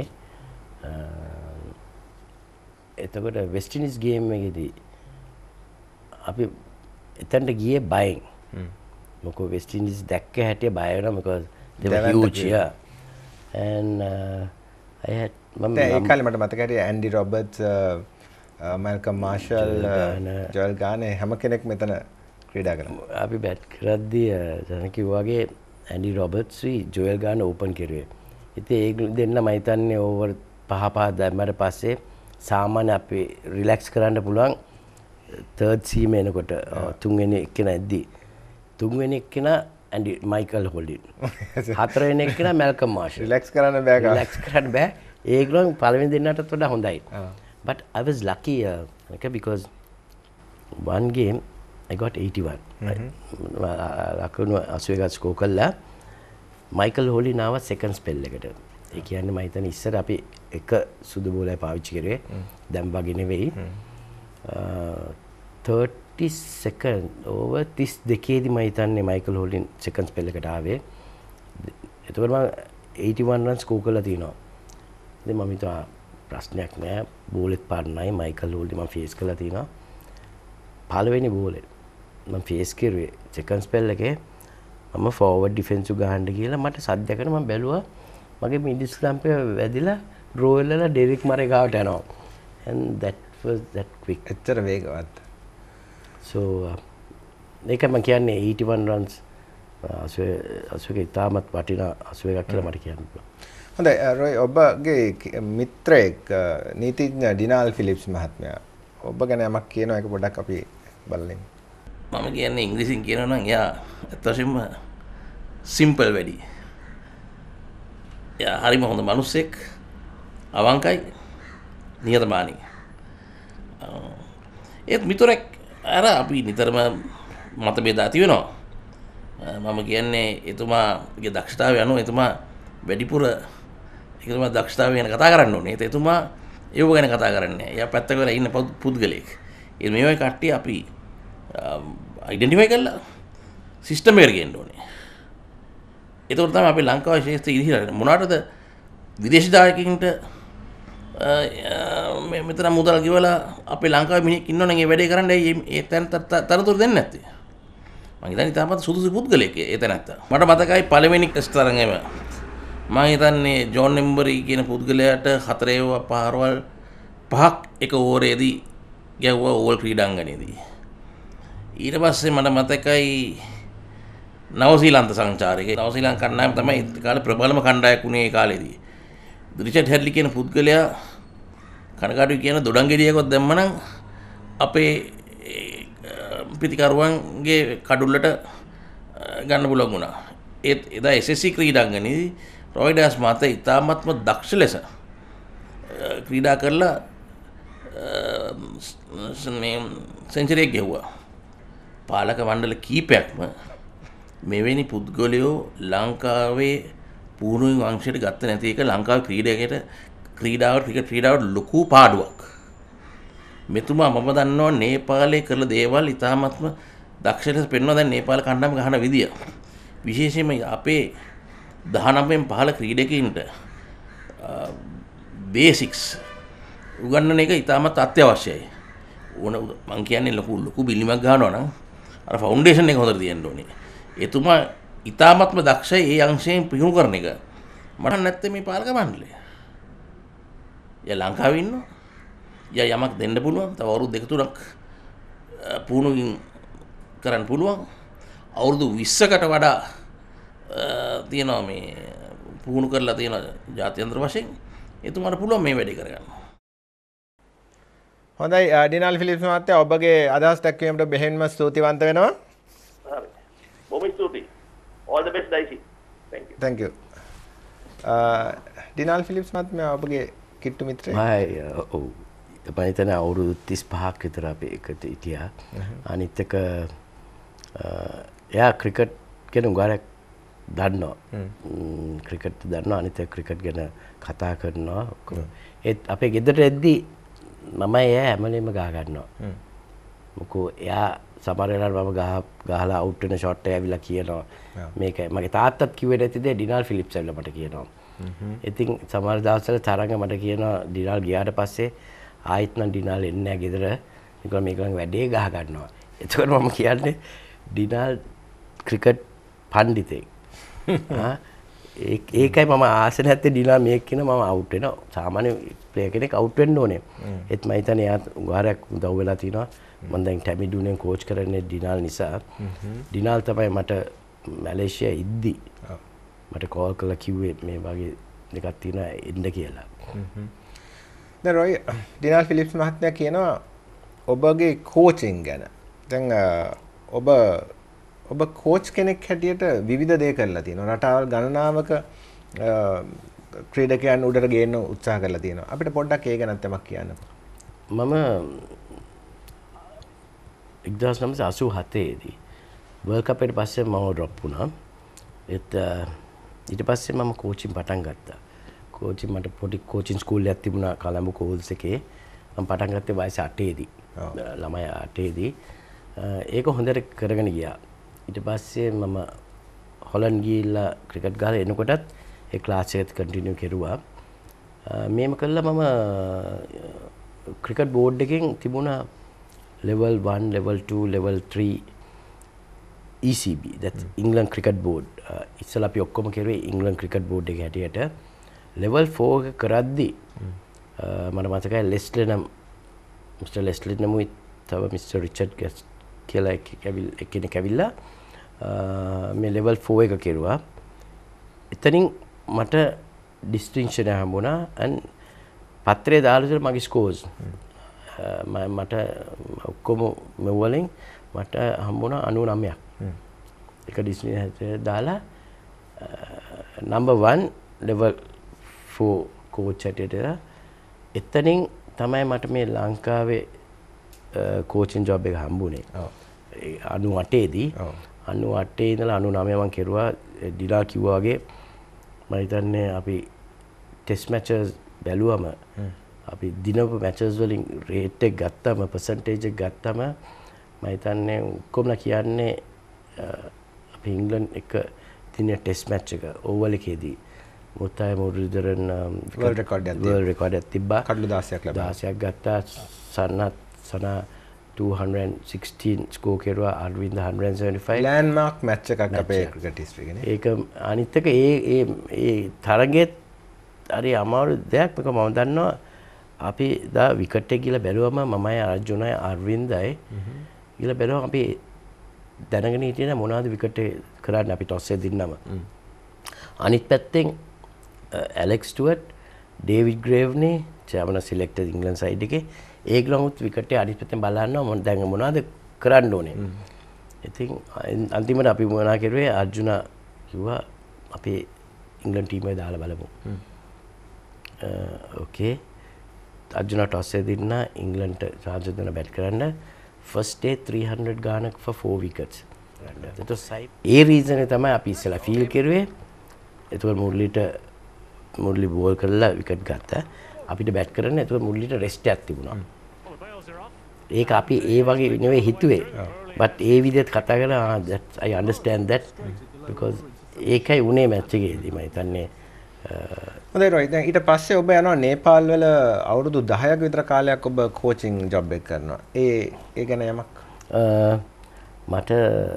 එතකොට වෙස්ට් ඉන්ඩීස් ගේම් එකේදී අපි එතනට ගියේ බයෙන්. මොකද වෙස්ට් ඉන්ඩීස් දැක්ක හැටිය බය වෙනවා because they were huge yeah. and I had ඒ කාලේ මට මතකයි Andy Roberts, Malcolm Marshall, Joel Garner හැම කෙනෙක් මෙතන ක්‍රීඩා කරනවා. අපි බැට් කරද්දී දැන් කිව්වාගේ Andy Roberts Joel Garner open කරුවේ. ඉතින් ඒ දෙන්න මම හිතන්නේ ඕවර් 5 දැම්මට පස්සේ සාමාන්‍ය අපි රිලැක්ස් කරන්න පුළුවන් තර්ඩ් සීම එනකොට තුන්වෙනි එක්කෙනා ඇද්දි. තුන්වෙනි එක්කෙනා ඇන්ඩි මයිකල් හොල්ඩින්. හතරවෙනි එක්කෙනා මල්කම් මාෂල්. රිලැක්ස් කරන්න බෑ. රිලැක්ස් කරන්න බෑ. ඒගොල්ලෝ පළවෙනි දෙන්නටත් වඩා හොඳයි. But I was lucky okay, because one game I got 81. ලකුණු 81 ස්කෝර් කළා. මයිකල් හොල්ඩින් ආවා සෙකන්ඩ් ස්පෙල් එකට. ඒ කියන්නේ මම හිතන්නේ ඉස්සර අපි එක සුදු බෝලයි පාවිච්චි කරුවේ. දැන් වගේ නෙවෙයි. 30 second over 32 දී මම හිතන්නේ මයිකල් හොල්ඩින් සෙකන්ඩ් ස්පෙල් එකට ආවේ. එතකොට මම 81 runs ස්කෝර් කළා තියෙනවා. ඉතින් මම හිතුවා ප්‍රශ්නයක් නෑ බෝලෙත් පාඩනයි මයිකල් හොල්ඩින් මම ෆේස් කරලා තියෙනවා. පළවෙනි බෝලේ මම ෆේස් කරුවේ සෙකන්ඩ් ස්පෙල් එකේ මම ෆෝවර්ඩ් ඩිෆෙන්ස් ගහන්න කියලා මට සද්දයකට මම බැලුවා මගේ මිඩල් ස්ටම්ප් එක වැදිලා ඩ්‍රෝ වෙලා ඩෙරික් මරේ ගාවට යනවා. and that was that quick. එච්චර වේගවත්. so ඒක මම කියන්නේ 81 runs 80 ඉතාමත් වටිනා 81ක් කියලා මට කියන්න පුළුවන්. හොඳයි රොයි ඔබගේ මිත්‍රයෙක් නීතිඥ ඩිනාල් ෆිලිප්ස් මහත්මයා ඔබ ගැන යමක් කියනවා ඒක පොඩ්ඩක් අපි බලමු. මම කියන්නේ ඉංග්‍රීසියෙන් කියනවා නම් එයා අත්‍යවශ්‍යම සිම්පල් වැඩි. එයා හරිම හොඳ මිනිස්සෙක්, අවංකයි, නිහතමානී. ඒත් මිතුරෙක් අර අපි නිතරම මතභේද ඇති වෙනවා. මම කියන්නේ එතුමාගේ දක්ෂතාවය අනුව එතුමා වැඩිපුර එතුමා දක්ෂතාවය ගැන කතා කරන්න ඕනේ. ඒත් එතුමා ඒව ගැන කතා කරන්නේ නැහැ. එයා පැත්තක වෙලා ඉන්න පුද්ගලයෙක්. ඒ මේ වගේ කට්ටිය අපි අයිඩෙන්ටිෆයි කරලා සිස්ටම් එකට ගේන්න ඕනේ. ඒකෝර තමයි අපි ලංකාවේ ශේෂ්ත්‍රය ඉදිරියට මොනවටද විදේශ දායකයින්ට මෙතන මුදල් ගෙවලා අපේ ලංකාවේ මිනිහෙක් ඉන්නවනම් ඒ වැඩේ කරන්න ඒ තනතුරු දෙන්නේ නැත්තේ. මම හිතන්නේ තාමත් සුදුසු පුද්ගලයෙක් ඒ තැනත්තා. මට මතකයි පළවෙනි ටෙස්ට් තරඟෙම මම හිතන්නේ ජෝන් නෙම්බරි කියන පුද්ගලයාට 4 පාරවල් 5ක් එක ඕවරේදී ගැව්වා ඕල් ක්‍රීඩාංගණයේදී. ඊට පස්සේ මට මතකයි නවසීලන්ත සංචාරකේ නවසීලන්ත කණ්ඩායම තමයි ඒ කාලේ ප්‍රබලම කණ්ඩායමක් වුණේ ඒ කාලේදී. රිචඩ් හැඩ්ලි කියන පුද්ගලයා කනගාටුයි කියන දොඩංගෙඩියක්වත් දැම්මනම් අපේ පිතිකරුවන්ගේ කඩුල්ලට ගන්න පුළුවන් වුණා. ඒත් එදා SSC ක්‍රීඩාංගණයේදී රොයි ඩයස් මහතා ඉතාමත්ම දක්ෂ ලෙස ක්‍රීඩා කරලා සෙන්චරියක් ගෙව්වා. පාලක මණ්ඩල කීපයක්ම මෙවැනි පුද්ගලයෝ ලංකාවේ පුහුණුවෙන් වංශයට ගත්ත නැති එක ලංකාවේ ක්‍රීඩාවට ක්‍රීඩාවට ලොකු පාඩුවක්. මෙතුමා මම දන්නවා නේපාලේ කරන දේවල් ඉතාමත්ම දක්ෂ ලෙස පෙන්වනවා. දැන් නේපාල කණ්ඩායම ගහන විදිය විශේෂයෙන්ම අපේ 19න් 15 ක්‍රීඩකයින්ට බේසික්ස් උගන්වන එක ඉතාමත් අත්‍යවශ්‍යයි. මං කියන්නේ ලොකු බිල්ලිමක් ගන්නවා නම් අර ෆවුන්ඩේෂන් එක හොඳට තියෙන්න ඕනේ. එතුමා ඉතාමත්ම දක්ෂයි ඒ අංශයෙන් පියුණු කරන එක. මට නැත්තේ මේ පාලක මණ්ඩලය. යා ලංකාවේ ඉන්නවා. යා යමක් දෙන්න පුළුවන්. තව අවුරුදු 2-3ක් පුහුණුවින් කරන්න පුළුවන්. අවුරුදු 20කට වඩා තියෙනවා මේ පුහුණු කරලා තියෙන ජාත්‍යන්තර වශයෙන්. එතුමාට පුළුවන් මේ වැඩේ කරගන්න. හොඳයි ඩිනාල් ෆිලිප්ස් මහත්තයා ඔබගේ අදහස් දක්වීමට බෙහෙන්ම ස්තුතිවන්ත වෙනවා. හරි. බොහොම ස්තුතියි. All the best Daisy. Thank you. Thank you. Dinal Phillips මහත්මයා ඔබගේ කිට්ටු මිත්‍රයෙක්. ඔව්. මම හිතන්නේ අවුරුදු 35ක් විතර අපි එකට හිටියා. අනිත් එක එයා ක්‍රිකට් ගැන උගාරක් දන්නවා. ක්‍රිකට් දන්නවා. අනිත් එක ක්‍රිකට් ගැන කතා කරනවා. ඒත් අපේ ගෙදරට එද්දී මම එයා හැමලෙම ගහ ගන්නවා. මොකෝ එයා සමහර වෙලාවට මම ගහලා අවුට් වෙන ෂොට් එක ඇවිල්ලා කියනවා. මේක මගේ තාත්තත් කිව්වේ නැති දේ ඩිනාල් ෆිලිප්ස් ඇවිල්ලා මට කියනවා. ඉතින් සමහර දවස්වල තරඟ මට කියනවා ඩිනාල් ගියාට පස්සේ ආයෙත් නම් ඩිනාල් එන්නේ නැහැ ගෙදර. ඒකම මේකලං වැඩේ ගහ ගන්නවා. එතකොට මම කියන්නේ ඩිනාල් ක්‍රිකට් පණ්ඩිතෙක්. ඒකයි මම ආස නැත්තේ ඩිනාල් මේක කියන මම අවුට් වෙනවා. සාමාන්‍ය ප්ලේයර් කෙනෙක් අවුට් වෙන්න ඕනේ. ඒත් මම හිතන්නේ එයා උගාරයක් උදව් වෙලා තිනවා. මම දැන් ටැමිඩුනේ කෝච් කරන්නේ ඩිනාල් නිසා. ඩිනාල් තමයි මට මැලේසියා ඉද්දි මට කෝල් කරලා කිව්වේ මේ වගේ දෙකක් තියෙනවා එන්න කියලා. දැන් රොයි ඩිනාල් ෆිලිප්ස් මහත්මයා කියනවා ඔබගේ කෝචින් ගැන. දැන් ඔබ කෝච් කෙනෙක් හැටියට විවිධ දේ කරලා තියෙනවා. රටාවල් ගණනාවක ක්‍රීඩකයන් උඩට ගේන්න උත්සාහ කරලා තියෙනවා. අපිට පොඩ්ඩක් ඒ ගැනත් යමක් කියන්නකෝ. මම 1987 දී වර්ල්ඩ් කප් එකට පස්සේ මම ඩ්‍රොප් වුණා. ඊට පස්සේ මම කෝචින් පටන් ගත්තා. කෝචින් මට පොඩි කෝචින් ස්කූල් එකක් තිබුණා කොළඹ කෝල්ස් එකේ. මම පටන් ගත්තේ වයස 8 දී. ළමයි 8 දී. ඒක හොඳට කරගෙන ගියා. ඊට පස්සේ මම හොලන්ඩ් ගිහිල්ලා ක්‍රිකට් ගහලා එනකොටත් ඒ ක්ලාස් එකත් කන්ටිනියු කෙරුවා. මේම කළා මම ක්‍රිකට් බෝඩ් එකෙන් තිබුණා level 1, level 2, level 3 ECB, that's England Cricket Board. ඉස්සලා අපි ඔක්කොම කරුවේ England Cricket Board එක හැටියට. level 4 එක කරද්දි මට මතකයි ලෙස්ලි Mr. ලෙස්ලි නමුයි තව Mr. රිචඩ් කියලා කෙනෙක් ඇවිල්ලා මේ level 4 එක කෙරුවා. එතනින් මට distinction එක හම්බුණා and පත්‍රයේ දාලා ඉතින් මගේ scores මට ඔක්කොම මෙවලින් මට හම්බුණා 99ක්. ඒක distinction දාලා number 1 level 4 coach හැටියට එතනින් තමයි මට මේ ලංකාවේ coaching job එක හම්බුනේ. 98 දී 98 ඉඳලා 99 මම කෙරුවා. ඩිලා කිව්වා වගේ මම හිතන්නේ අපි ටෙස්ට් මැචස් බැලුවම අපි දිනපු මැචස් වලින් රේට් එක ගත්තම පර්සන්ටේජ් එක ගත්තම මම හිතන්නේ කොහොමද කියන්නේ අපි ඉංග්ලන්ඩ් එක දින ටෙස්ට් මැච් එක ඕවල් එකේදී මුත්තයි මුරුදරන් වර්ල්ඩ් රෙකෝඩ් එකක් තිබ්බා. කඩලු 16ක් ලැබුණා. 16ක් ගත්තා. සනා 216 ස්කෝර් කෙරුවා. අරවින්ද 175 ලෑන්ඩ්මාර්ක් මැච් එකක් අපේ ක්‍රිකට් හිස්ටරි එකේ. ඒක අනිත් එක ඒ තරගෙත් හරි අමාරු දෙයක්. මේක මම දන්නවා අපි දා විකට් එක ගිහලා බැලුවම මමයි අර්ජුනයි අරවින්දයි ගිහලා බැලුවම අපි දැනගෙන හිටියේ මොනවද විකට් එක කරන්නේ අපි ටොස් එක දින්නම. අනිත් පැත්තෙන් ඇලෙක්ස් ස්ටුවර්ට්, ඩේවිඩ් ග්‍රේව්නි, චාමන සිලෙක්ටඩ් ඉංග්ලන්ඩ් සයිඩ් එකේ ඒගොල්ලොත් විකට් එක අනිත් පැත්තෙන් බලනවා දැන් මොනවද කරන්න ඕනේ. ඉතින් අන්තිමට අපි මොනා කරුවේ අර්ජුන කිව්වා අපි ඉංග්ලන්ඩ් ටීම් එක දාලා බලමු. ඕකේ. අර්ජුන ටොස් එක දින්න ඉංග්ලන්ඩ්ට චාන්ස් දෙන්න බැට් කරන්න. ෆස්ට් ඩේ 300 ගානක් for 4 wickets. ඒ රීසන් එක තමයි අපි ඉස්සලා ෆීල් කරුවේ. එතකොට මුරලිට බෝල් කරලා විකට් ගත්තා. අපිට බැට් කරන්න එතකොට මුරලිට රෙස්ට් එකක් තිබුණා. ඒක අපි ඒ වගේ නෙවෙයි හිතුවේ. but ඒ විදිහට කතා කරලා that I understand that because ඒකයි උනේ මැච් එකේදී මම හිතන්නේ. හොඳයි රොයි. දැන් ඊට පස්සේ ඔබ යනවා නේපාල් වල අවුරුදු 10ක විතර කාලයක් ඔබ කෝචින් ජොබ් එක කරනවා. ඒ ගැන යමක් මට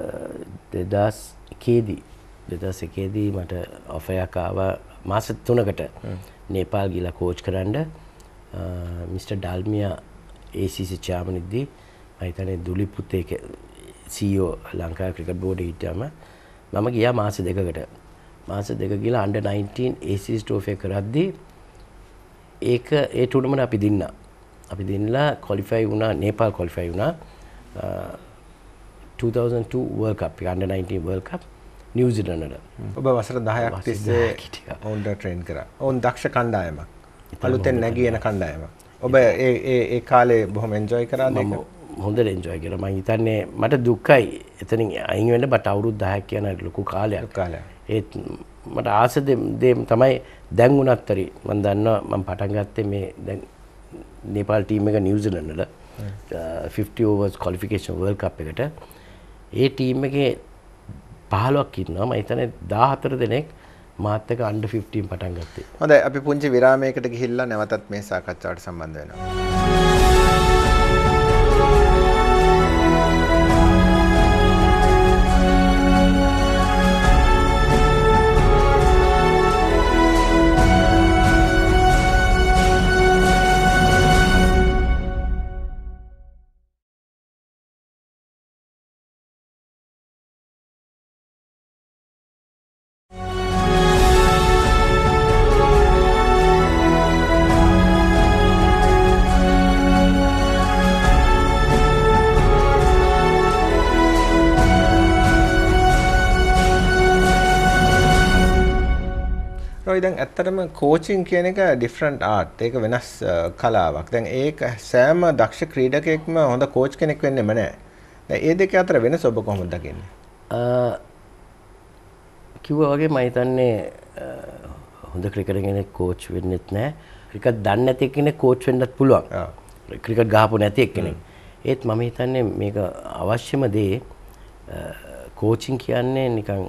2001 දී මට ඔෆර් එකක් ආවා මාස 3කට නේපාල් ගිහලා කෝච් කරන්න. මිස්ටර් ඩාල්මියා ACC chairman ඉද්දී මම හිතන්නේ දුලිපුත් ඒක CEO ලංකා ක්‍රිකට් බෝඩ් එකේ හිටියාම මම ගියා මාස 2කට. මාස 2 ගිහලා under 19 ACC trophy කරද්දී ඒක ඒ ටූර්නමන්ට් අපි දින්නා. අපි දිනලා qualify වුණා, නේපාල් qualify වුණා 2002 World Cup, under 19 World Cup නිව්සීලන්ත් වල. ඔබ වසර 10ක් තිස්සේ ඔවුන්ට ට්‍රේන් කරා. ඔවුන් දක්ෂ කණ්ඩායමක්. අලුතෙන් නැගී එන කණ්ඩායමක්. ඔබ ඒ කාලේ බොහොම එන්ජොයි කරාද ඒක? හොඳට එන්ජොයි කරා. මම හිතන්නේ මට දුක්ඛයි එතනින් අයින් වෙන්න බට අවුරුදු 10ක් කියන ලොකු කාලයක්. ඒත් මට ආස දෙම් තමයි දැන් උනත් හරි මම දන්නවා මම පටන් ගත්තේ මේ දැන් නේපාල් ටීම් එක නිව්සීලන්ත් වල 50 overs qualification world cup එකට ඒ ටීම් එකේ 15ක් ඉන්නවා. මම හිතන්නේ 14 දෙනෙක් මාත් එක්ක under 15 පටන් ගත්තේ. හොඳයි අපි පුංචි විරාමයකට ගිහිල්ලා නැවතත් මේ සාකච්ඡාවට සම්බන්ධ වෙනවා. දැන් ඇත්තටම කෝචින් කියන එක ඩිෆරන්ට් ආර්ට්. ඒක වෙනස් කලාවක්. දැන් ඒක සෑම දක්ෂ ක්‍රීඩකයෙක්ම හොඳ කෝච් කෙනෙක් වෙන්නෙම නැහැ. දැන් ඒ දෙක අතර වෙනස ඔබ කොහොමද දකින්නේ? කිව්වා වගේ මම හිතන්නේ හොඳ ක්‍රිකටර් කෙනෙක් කෝච් වෙන්නෙත් නැහැ. ක්‍රිකට් දන්නේ නැති කෙනෙක් කෝච් වෙන්නත් පුළුවන්. ක්‍රිකට් ගහපු නැති එක්කෙනෙක්. ඒත් මම හිතන්නේ මේක අවශ්‍යම දේ කෝචින් කියන්නේ නිකන්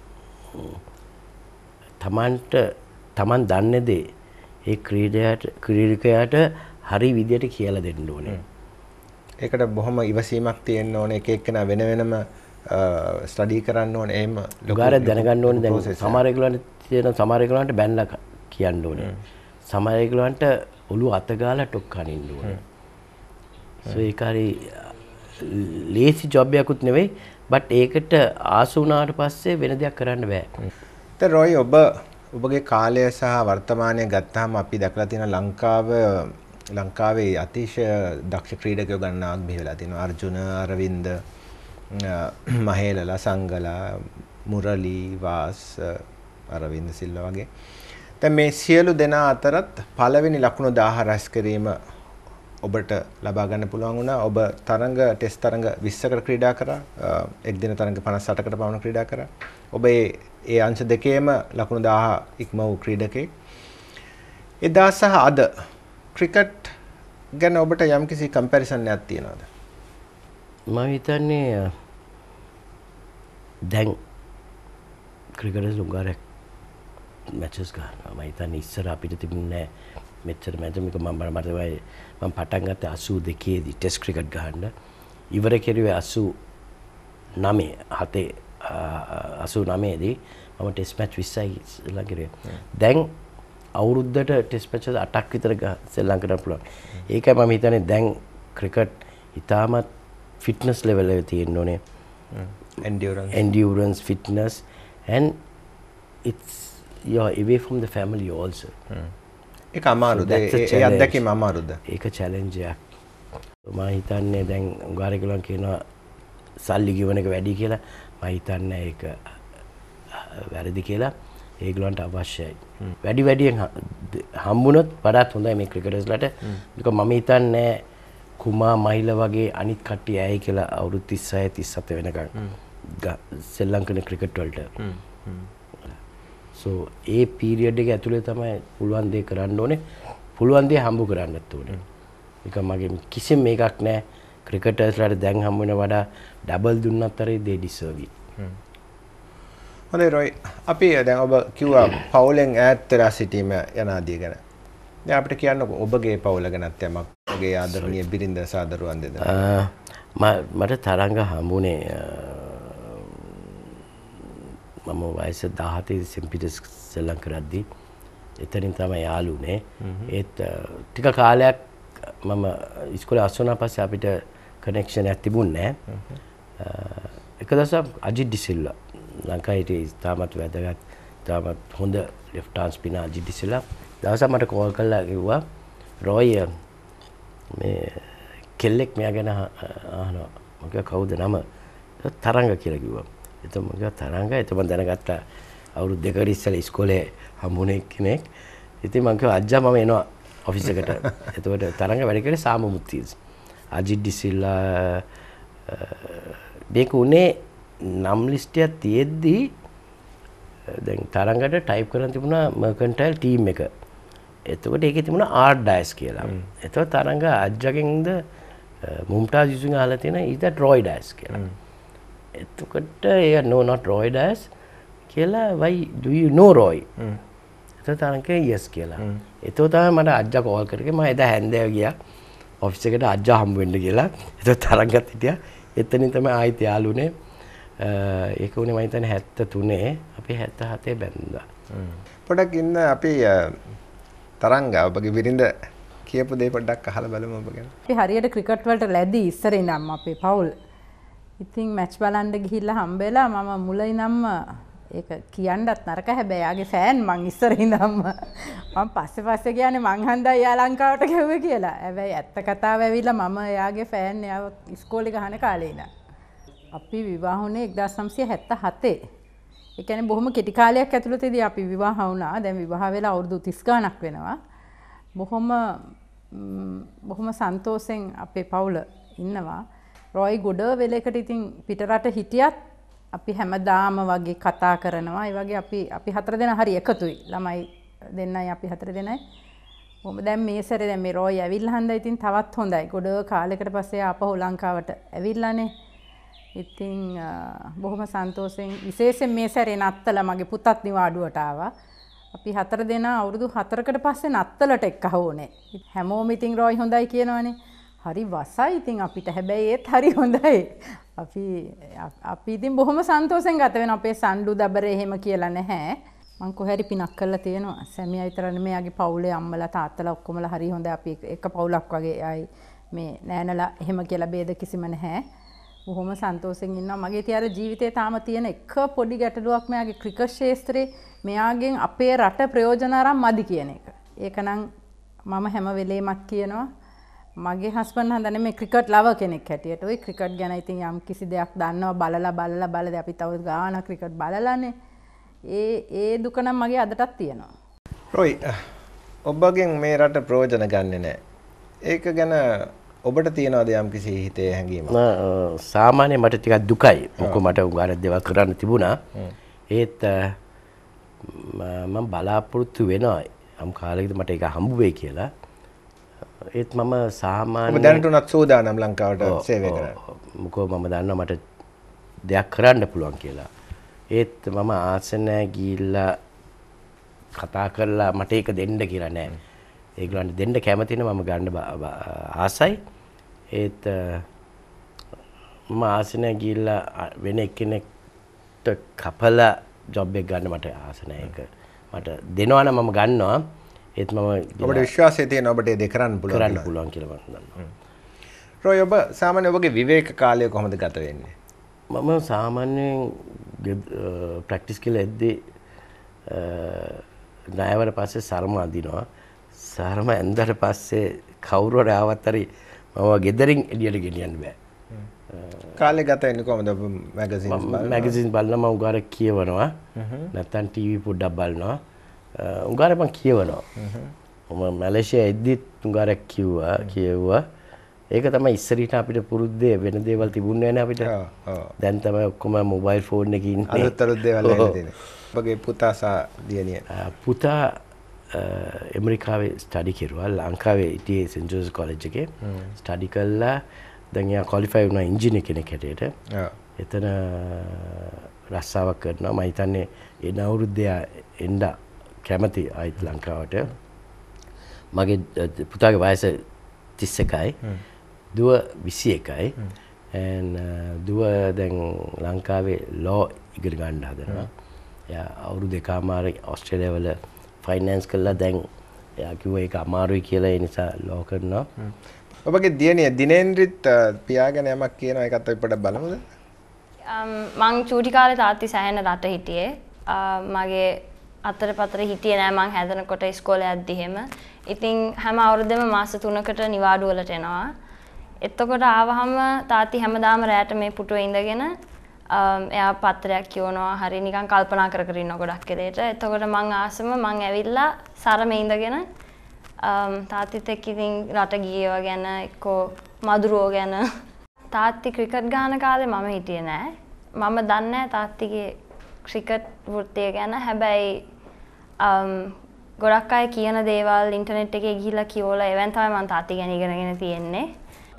තමන් දන්නේ දේ ඒ ක්‍රීඩකයාට හරි විදියට කියලා දෙන්න ඕනේ. ඒකට බොහොම ඉවසීමක් තියෙන්න ඕනේ. එක එක්කෙනා වෙන වෙනම ස්ටඩි කරන්න ඕනේ. එහෙම ලොකුට දැනගන්න ඕනේ. දැන් සමහර ඒගොල්ලන්ට තියෙන සමහර ඒගොල්ලන්ට බැනලා කියන්න ඕනේ. සමහර ඒගොල්ලන්ට ඔළුව අත ගාලා ටොක් කනින්න ඕනේ. ඒක හරි ලේසි ජොබ් එකකුත් නෙවෙයි බට් ඒකට ආස වුණාට පස්සේ වෙන දෙයක් කරන්න බෑ. දැන් රොයි ඔබගේ කාලය සහ වර්තමානය ගත්තාම අපි දැකලා තියෙන ලංකාවේ අතිශය දක්ෂ ක්‍රීඩකයෝ ගණනාවක් බිහි වෙලා තියෙනවා. අර්ජුන, අරවින්ද, මහේලලා, සංගලා, මුරලි, වාස්, අරවින්ද සිල්වා වගේ. දැන් මේ සියලු දෙනා අතරත් පළවෙනි ලකුණු 1000 රැස් කිරීම ඔබට ලබා ගන්න පුළුවන් වුණා. ඔබ ටෙස්ට් තරඟ 20කට ක්‍රීඩා කරා. එක් දින තරඟ 58කට පමණ ක්‍රීඩා කරා. ඔබ ඒ අංශ දෙකේම ලකුණු 1000 ඉක්ම වූ ක්‍රීඩකෙක්. එදා සහ අද ක්‍රිකට් ගැන ඔබට යම්කිසි කම්පැරිසන් එකක් තියෙනවද? මම හිතන්නේ දැන් ක්‍රිකටර්ස් උගාරක් මැචස් ගන්නවා. මම හිතන්නේ ඉස්සර අපිට තිබුණේ මෙච්චර මැච් එක මම පටන් ගත්තේ 82 දී ටෙස්ට් ක්‍රිකට් ගහන්න. ඉවර කෙරුවේ 89 දී මම ටෙස්ට් මැච් 20යි සෙල්ලම් කරේ. දැන් අවුරුද්දට ටෙස්ට් මැච් 8ක් විතර සෙල්ලම් කරන්න පුළුවන්. ඒකයි මම හිතන්නේ දැන් ක්‍රිකට් ඉතාමත් ෆිට්නස් ලෙවල් එකේ තියෙන්න ඕනේ. endurance fitness and it's you're away from the family also. ඒක අමාරුද? ඒ අත්දැකීම අමාරුද? ඒක චැලෙන්ජ් එකක්. මම හිතන්නේ දැන් උගාරේකලන් කියනවා සල්ලි ගෙවන එක වැඩි කියලා. මම හිතන්නේ ඒක වැරදි කියලා. ඒගොල්ලන්ට අවශ්‍යයි. වැඩියෙන් හම්බුනොත් වඩාත් හොඳයි මේ ක්‍රිකටර්ස්ලාට. ඒක මම හිතන්නේ කුමා මහිල වගේ අනිත් කට්ටිය ඇයි කියලා අවුරුදු 36 37 වෙනකන් සෙල්ලම් කරන ක්‍රිකට් වලට. so ඒ පීරියඩ් එක ඇතුලේ තමයි පුළුවන් දේ කරන්න ඕනේ. පුළුවන් දේ හම්බ කරන්නත් ඕනේ. ඒක මගේ කිසිම මේකක් නැහැ. ක්‍රිකටර්ස්ලාට දැන් හම්බ වෙන වඩා ඩබල් දුන්නත් අර they deserve it. හොඳයි රොයි. අපි දැන් ඔබ කිව්වා පවුලෙන් ඈත් වෙලා සිටීම යනාදී ගැන. දැන් අපිට කියන්නකෝ ඔබගේ පවුල ගැනත් යමක්. ඔබගේ ආදරණීය බිරිඳ සාදරුවන් දෙදෙනා. මට තරංග හම්බුනේ මම වයස 17 සෙන්ට් පීටර්ස් සෙල්ලම් කරද්දී එතනින් තමයි යාළුනේ. ඒත් ටික කාලයක් මම ඉස්කෝලේ අස්වනා පස්සේ අපිට කනෙක්ෂන් එකක් තිබුණේ නැහැ. එක දවසක් අජිත් ඩිසිල්ලා ලංකාවේ තාමත් වැදගත් තාමත් හොඳ ලෙෆ්ට් ආර්ම් ස්පිනර් අජිත් ඩිසිල්ලා දවසක් මට කෝල් කරලා කිව්වා රොයි මේ කෙල්ලෙක් මෙයා ගැන අහනවා. මම කිව්වා කවුද නම? තරංග කියලා කිව්වා. එතකොට මම කිව්වා තරංග. එතකොට මම දැනගත්තා අවුරුදු දෙකකට ඉස්සෙල්ලා ඉස්කෝලේ හම්බුනේ කෙනෙක්. ඉතින් මම කිව්වා අජ්ජා මම එනවා ඔෆිස් එකට. එතකොට තරංග වැඩ කරේ සාමමුත්තිස්. අජිත් ඩිසිල්ලා මේක උනේ නම් ලිස්ට් එක තියෙද්දි දැන් තරංගට ටයිප් කරන් තිබුණා මර්කන්ටයිල් ටීම් එක. එතකොට ඒකේ තිබුණා ආර් ඩයස් කියලා. එතකොට තරංග අජ්ජගෙන්ද මුම්තාස් යුසින් අහලා තියෙන ඊට රොයි ඩයස් කියලා. එතකොට ඒ no not Roy Dias කියලා why do you know Roy? එතකොට තරංග yes කියලා. එතකොට තමයි මට අජ්ජා කෝල් කරගෙන මම එදා හැන්දෑව ගියා ඔෆිස් එකට අජ්ජා හම්බ වෙන්න කියලා. එතකොට තරංගත් හිටියා. එතනින් තමයි ආයිත් යාළුනේ. ඒක උනේ මම හිතන්නේ 73 අපි 77 බැඳුවා. පොඩක් ඉන්න අපි තරංග ඔබගේ බිරිඳ කියපු දේ පොඩ්ඩක් අහලා බලමු ඔබ ගැන. අපි හරියට ක්‍රිකට් වලට ලැබි ඉස්සරේ ඉඳන්ම අපේ පවුල්. ඉතින් මැච් බලන්න ගිහිල්ලා හම්බෙලා මම මුල ඉඳන්ම ඒක කියන්නත් නරක හැබැයි යාගේ ෆෑන් මං ඉස්සරේ ඉඳන්ම මම පස්සේ කියන්නේ මං හන්දා යා ලංකාවට ගෙවුවේ කියලා. හැබැයි ඇත්ත කතාව ඇවිල්ලා මම යාගේ ෆෑන් යාව ඉස්කෝලේ ගහන කාලේ ඉඳන්. අපි විවාහ වුණේ 1977. ඒ කියන්නේ බොහොම කෙටි කාලයක් ඇතුළතදී අපි විවාහ වුණා. දැන් විවාහ වෙලා අවුරුදු 30 ගණක් වෙනවා. බොහොම සන්තෝෂෙන් අපේ පවුල ඉන්නවා. රොයි ගොඩ වෙලෙකට ඉතින් පිටරට හිටියත් අපි හැමදාම වගේ කතා කරනවා. ඒ වගේ අපි හතර දෙනා හරි එකතුයි. ළමයි දෙන්නයි අපි හතර දෙනයි. මොකද දැන් මේ සැරේ දැන් මේ රොයි ඇවිල්ලා හන්දා ඉතින් තවත් හොඳයි. ගොඩ කාලයකට පස්සේ ආපහු ලංකාවට ඇවිල්ලානේ. ඉතින් බොහොම සන්තෝෂෙන් විශේෂයෙන් මේ සැරේ නත්තල මගේ පුතත් නිවාඩුවට ආවා. අපි හතර දෙනා අවුරුදු 4කට පස්සේ නත්තලට එක්කව ඕනේ. හැමෝම ඉතින් රොයි හොඳයි කියනවනේ. හරි වසයි ඉතින් අපිට හැබැයි ඒත් හරි හොඳයි. අපි ඉතින් බොහොම සන්තෝෂෙන් ගත වෙන අපේ සණ්ඩු දබරේ එහෙම කියලා නැහැ. මං කොහරි පිනක් කරලා තියෙනවා. සැමියා විතර නෙමෙයි යාගේ පවුලේ අම්මලා තාත්තලා ඔක්කොමලා හරි හොඳයි. අපි එක පවුලක් වගේ ආයි මේ නෑනලා එහෙම කියලා ભેද කිසිම නැහැ. බොහොම සන්තෝෂෙන් ඉන්නවා. මගේ තියාර ජීවිතේ තාම තියෙන එක පොඩි ගැටලුවක් මෙයාගේ ක්‍රිකට් ක්ෂේත්‍රේ මෙයාගෙන් අපේ රට ප්‍රයෝජන අරන් මදි කියන එක. ඒකනම් මම හැම වෙලේමත් කියනවා. මගේ හස්බන්ඩ් හඳන්නේ මේ ක්‍රිකට් ලව කෙනෙක් හැටියට. ওই ක්‍රිකට් ගැන ඉතින් යම් කිසි දෙයක් දන්නවා බලලා අපි තව ගාන ක්‍රිකට් බලලානේ. ඒ දුක නම් මගේ අදටත් තියෙනවා. රොයි ඔබගෙන් මේ රට ප්‍රයෝජන ගන්නෙ නැහැ. ඒක ගැන ඔබට තියනවාද යම් කිසි හිතේ හැඟීමක්? සාමාන්‍යයෙන් මට ටිකක් දුකයි. මොකද මට උගාර දේවල් කරන්න තිබුණා. ඒත් මම බලාපොරොත්තු වෙනවා යම් කාලයකට මට ඒක හම්බ වෙයි කියලා. ඒත් මම සාමාන්‍ය ඔබ දැනට උනත් සූදානම් ලංකාවට සේවය කරන්න. මොකද මම දන්නවා මට දෙයක් කරන්න පුළුවන් කියලා. ඒත් මම ආස නැහැ ගිහිල්ලා කතා කරලා මට ඒක දෙන්න කියලා නෑ. ඒගොල්ලන්ට දෙන්න කැමති නම් මම ගන්න ආසයි. ඒත් මම ආස නැහැ ගිහිල්ලා වෙන එක්කෙනෙක්ට කපලා ජොබ් එක ගන්න මට ආස නැහැ. ඒක මට දෙනවා නම් මම ගන්නවා. ඒත් මම ඔබට විශ්වාසය තියෙනවා ඔබට ඒ දේ කරන්න පුළුවන් කියලා මම දන්නවා. රොයි ඔබ සාමාන්‍යයෙන් ඔබගේ විවේක කාලය කොහොමද ගත වෙන්නේ? මම සාමාන්‍යයෙන් ප්‍රැක්ටිස් කියලා එද්දී ණයවර පස්සේ සරම අදිනවා. සරම ඇඳලා පස්සේ කවුරු හරි ආවත් හරි මම ගෙදරින් එළියට ගෙනියන්න බෑ. කාලේ ගත වෙන්නේ කොහමද? මැගසින්ස් බලනවා මම උගාර කියවනවා. නැත්නම් ටීවී පොඩ්ඩක් බලනවා. උගාර මම කියවනවා. මම මැලේසියා එද්දිත් උගාරක් කියෙව්වා. ඒක තමයි ඉස්සරහිට අපිට පුරුද්දේ වෙන දේවල් තිබුණේ නැහැ අපිට. දැන් තමයි ඔක්කොම මොබයිල් ෆෝන් එකේ ඉන්නේ. අලුත් දේවල් එන්න තියෙන්නේ. ඔබගේ පුතා සහ දියණිය. පුතා ඇමරිකාවේ ස්ටඩි කෙරුවා. ලංකාවේ හිටියේ සෙන්ට් ජෝසප් කොලෙජ් එකේ. ස්ටඩි කළා. දැන් එයා ක්වොලිෆයි වුණා ඉංජිනේර කෙනෙක් හැටියට. එතන රස්සාවක් කරනවා. මම හිතන්නේ එන අවුරුද්දේ එන්න කැමති ආයිත් ලංකාවට. මගේ පුතාගේ වයස 31යි. දුව 21යි. දුව දැන් ලංකාවේ ලෝ ඉගෙන ගන්න හදනවා. එයා අවුරුදු 2මාර ඕස්ට්‍රේලියාව වල ෆයිනෑන්ස් කළා. දැන් එයා කිව්වා ඒක අමාරුයි කියලා ඒ නිසා ලෝ කරනවා. ඔබගේ දියණිය දිනේන්ද්‍රිත් පියාගෙන යමක් කියනවා ඒකත් අපි පොඩ්ඩක් බලමුද? මං චූටි කාලේ තාත්ති සෑහෙන රට හිටියේ. මගේ අතරපතර හිටියේ නෑ මං හැදෙනකොට ඉස්කෝලේ යද්දි එහෙම. ඉතින් හැම අවුරුද්දෙම මාස 3කට නිවාඩු වලට එනවා. එතකොට ආවහම තාත්ති හැමදාම රැට මේ පුටුවේ ඉඳගෙන එයා පත්‍රයක් කියවනවා. හරි නිකන් කල්පනා කර කර ඉන්න ගොඩක් වෙලේට. එතකොට මං ආසම මං ඇවිල්ලා සරමේ ඉඳගෙන තාත්තිත් එක්ක ඉතින් රට ගියේවා ගැන එක්කෝ මදුරුවෝ ගැන තාත්ති ක්‍රිකට් ගහන කාලේ මම හිටියේ නෑ. මම දන්නේ නෑ තාත්තිගේ ක්‍රිකට් වෘත්තිය ගැන. හැබැයි ගොඩක් අය කියන දේවල් ඉන්ටර්නෙට් එකේ ගිහිල්ලා කියවලා එවෙන් තමයි මම තාත්ති ගැන ඉගෙනගෙන තියෙන්නේ.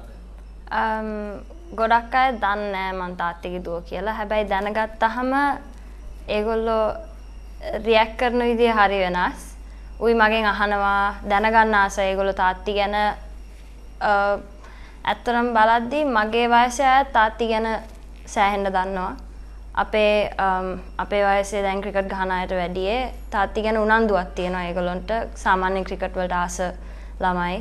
ගොඩක් අය දන්නේ නෑ මම තාත්තිගේ දුව කියලා. හැබැයි දැනගත්තාම ඒගොල්ලෝ රියැක්ට් කරන විදිය හරි වෙනස්. උයි මගෙන් අහනවා දැනගන්න ආසයි ඒගොල්ලෝ තාත්ති ගැන. ඇත්තටම බලද්දි මගේ වයසේ අය තාත්ති ගැන සෑහෙන්න දන්නවා. අපේ වයසේ දැන් ක්‍රිකට් ගහන අයට වැඩියේ තාත්ති ගැන උනන්දුවක් තියෙනවා ඒගොල්ලන්ට. සාමාන්‍ය ක්‍රිකට් වලට ආස ළමයි.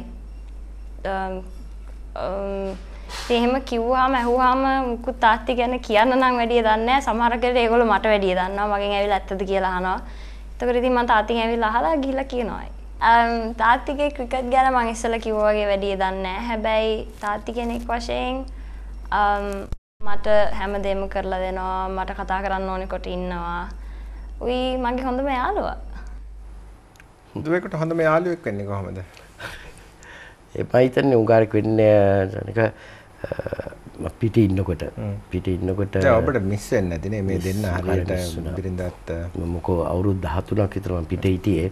එහෙම කිව්වහම ඇහුවාම මුකුත් තාත්ති ගැන කියන්න නම් වැඩිය දන්නේ නැහැ. සමහර කෙනෙක් ඒගොල්ලෝ මට වැඩිය දන්නවා. මගෙන් ඇවිල්ලා ඇත්තද කියලා අහනවා. එතකොට ඉතින් මම තාත්තිගෙන් ඇවිල්ලා අහලා ගිහිල්ලා කියනවා. තාත්තිගේ ක්‍රිකට් ගැන මම ඉස්සෙල්ලා කිව්වා වගේ වැඩිය දන්නේ නැහැ. හැබැයි තාත්ති කෙනෙක් වශයෙන් මට හැමදේම කරලා දෙනවා. මට කතා කරන්න ඕනේ කොට ඉන්නවා. උයි මගේ හොඳම යාළුවා. දුවේකට හොඳම යාළුවෙක් වෙන්නේ කොහමද? එපා හිතන්නේ උගාරෙක් වෙන්නේ නික පිටේ ඉන්නකොට දැන් ඔබට මිස් වෙන්නේ නැතිනේ මේ දෙන්න හරියට බිරිඳත් මොකෝ අවුරුදු 13ක් විතර මම පිටේ හිටියේ.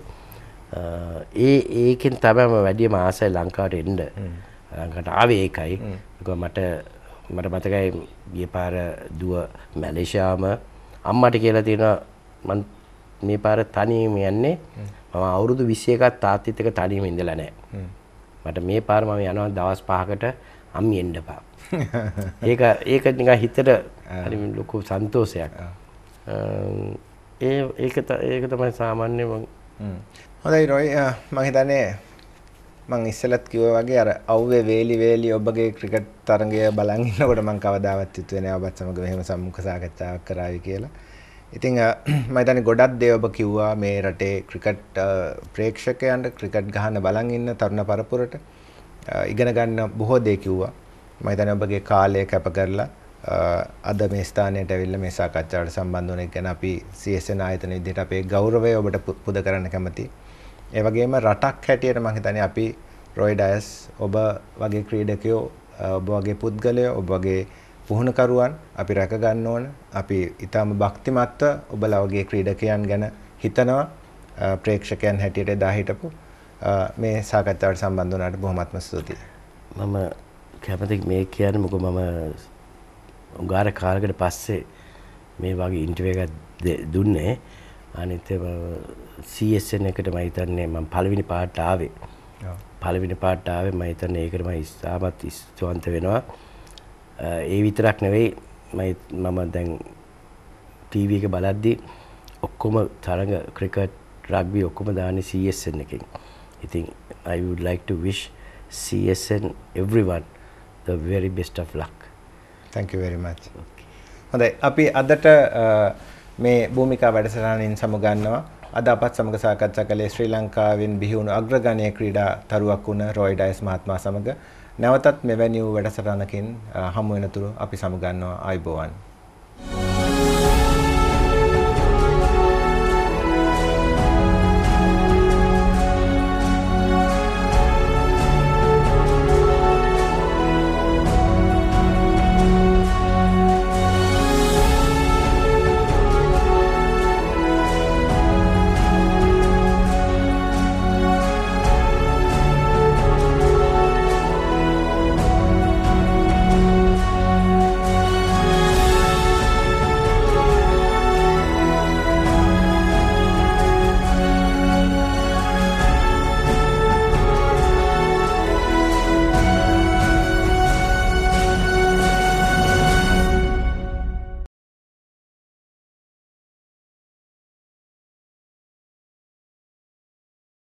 ඒකෙන් තමයි මම වැඩිම ආසයි ලංකාවට එන්න. ලංකාවට ආවේ ඒකයි. මට මතකයි ගිය පාර දුව මැලේසියාවම අම්මට කියලා තියෙනවා මම මේ පාර තනියම යන්නේ. මම අවුරුදු 21ක් තාත්තිත් එක්ක තනියම ඉඳලා නැහැ. මට මේ පාර මම යනවා දවස් 5කට අම්මි එන්න එපා. ඒක නිකන් හිතට හරි ලොකු සන්තෝෂයක්. ඒක තමයි සාමාන්‍ය මම හොඳයි රොයි මම හිතන්නේ මම ඉස්සෙල්ලත් කිව්වා වගේ අර අවුවේ වේලි ඔබගේ ක්‍රිකට් තරඟය බලන් ඉන්නකොට මම කවදාවත් හිතුවේ නෑ ඔබත් සමග මෙහෙම සම්මුඛ සාකච්ඡාවක් කරાવી කියලා. ඉතින් මම හිතන්නේ ගොඩක් දේ ඔබ කිව්වා මේ රටේ ක්‍රිකට් ප්‍රේක්ෂකයන්ට ක්‍රිකට් ගහන බලන් ඉන්න තරුණ පරපුරට ඉගෙන ගන්න බොහෝ දේ කිව්වා. මම හිතන්නේ ඔබගේ කාලය කැප කරලා අද මේ ස්ථානයට ඇවිල්ලා මේ සාකච්ඡාවට සම්බන්ධ වුණ එක ගැන අපි CSN ආයතන විදිහට අපේ ගෞරවය ඔබට පුද කරන්න කැමතියි. ඒ වගේම රටක් හැටියට මම හිතන්නේ අපි රොයි ඩයස් ඔබ වගේ ක්‍රීඩකයෝ ඔබ වගේ පුද්ගලයෝ ඔබ වගේ පුහුණුකරුවන් අපි රැක ගන්න ඕන. අපි ඊටම භක්තිමත්ව ඔබලා වගේ ක්‍රීඩකයන් ගැන හිතනවා ප්‍රේක්ෂකයන් හැටියට එදා හිටපු මේ සාකච්ඡාවට සම්බන්ධ වුණාට බොහොමත්ම ස්තුතියි. මම කැමති මේ කියන්නේ මොකද මම උගාර කාලයකට පස්සේ මේ වගේ ඉන්ටර්විව් එකක් දුන්නේ. අනිත් CSN එකට මම හිතන්නේ මම පළවෙනි පාට ආවේ. පළවෙනි පාට ආවේ මම හිතන්නේ ඒකට මම ඉස්සාමත් ස්තුවන්ත වෙනවා. ඒ විතරක් නෙවෙයි මම දැන් TV එක බලද්දි ඔක්කොම තරඟ ක්‍රිකට් රග්බි ඔක්කොම දාන්නේ CSN එකෙන්. ඉතින් I would like to wish CSN everyone the very best of luck. Thank you very much. හොඳයි අපි අදට මේ භූමිකා වැඩසටහනින් සමුගන්නවා. අද අපත් සමග සාකච්ඡා කළේ ශ්‍රී ලංකාවෙන් බිහි වුණු අග්‍රගණ්‍ය ක්‍රීඩා තරුවක් වුණ රොයි ඩයස් මහත්මයා සමග නැවතත් මෙවැනි වූ වැඩසටහනකින් හමු වෙනතුරු අපි සමුගන්නවා. ආයුබෝවන්.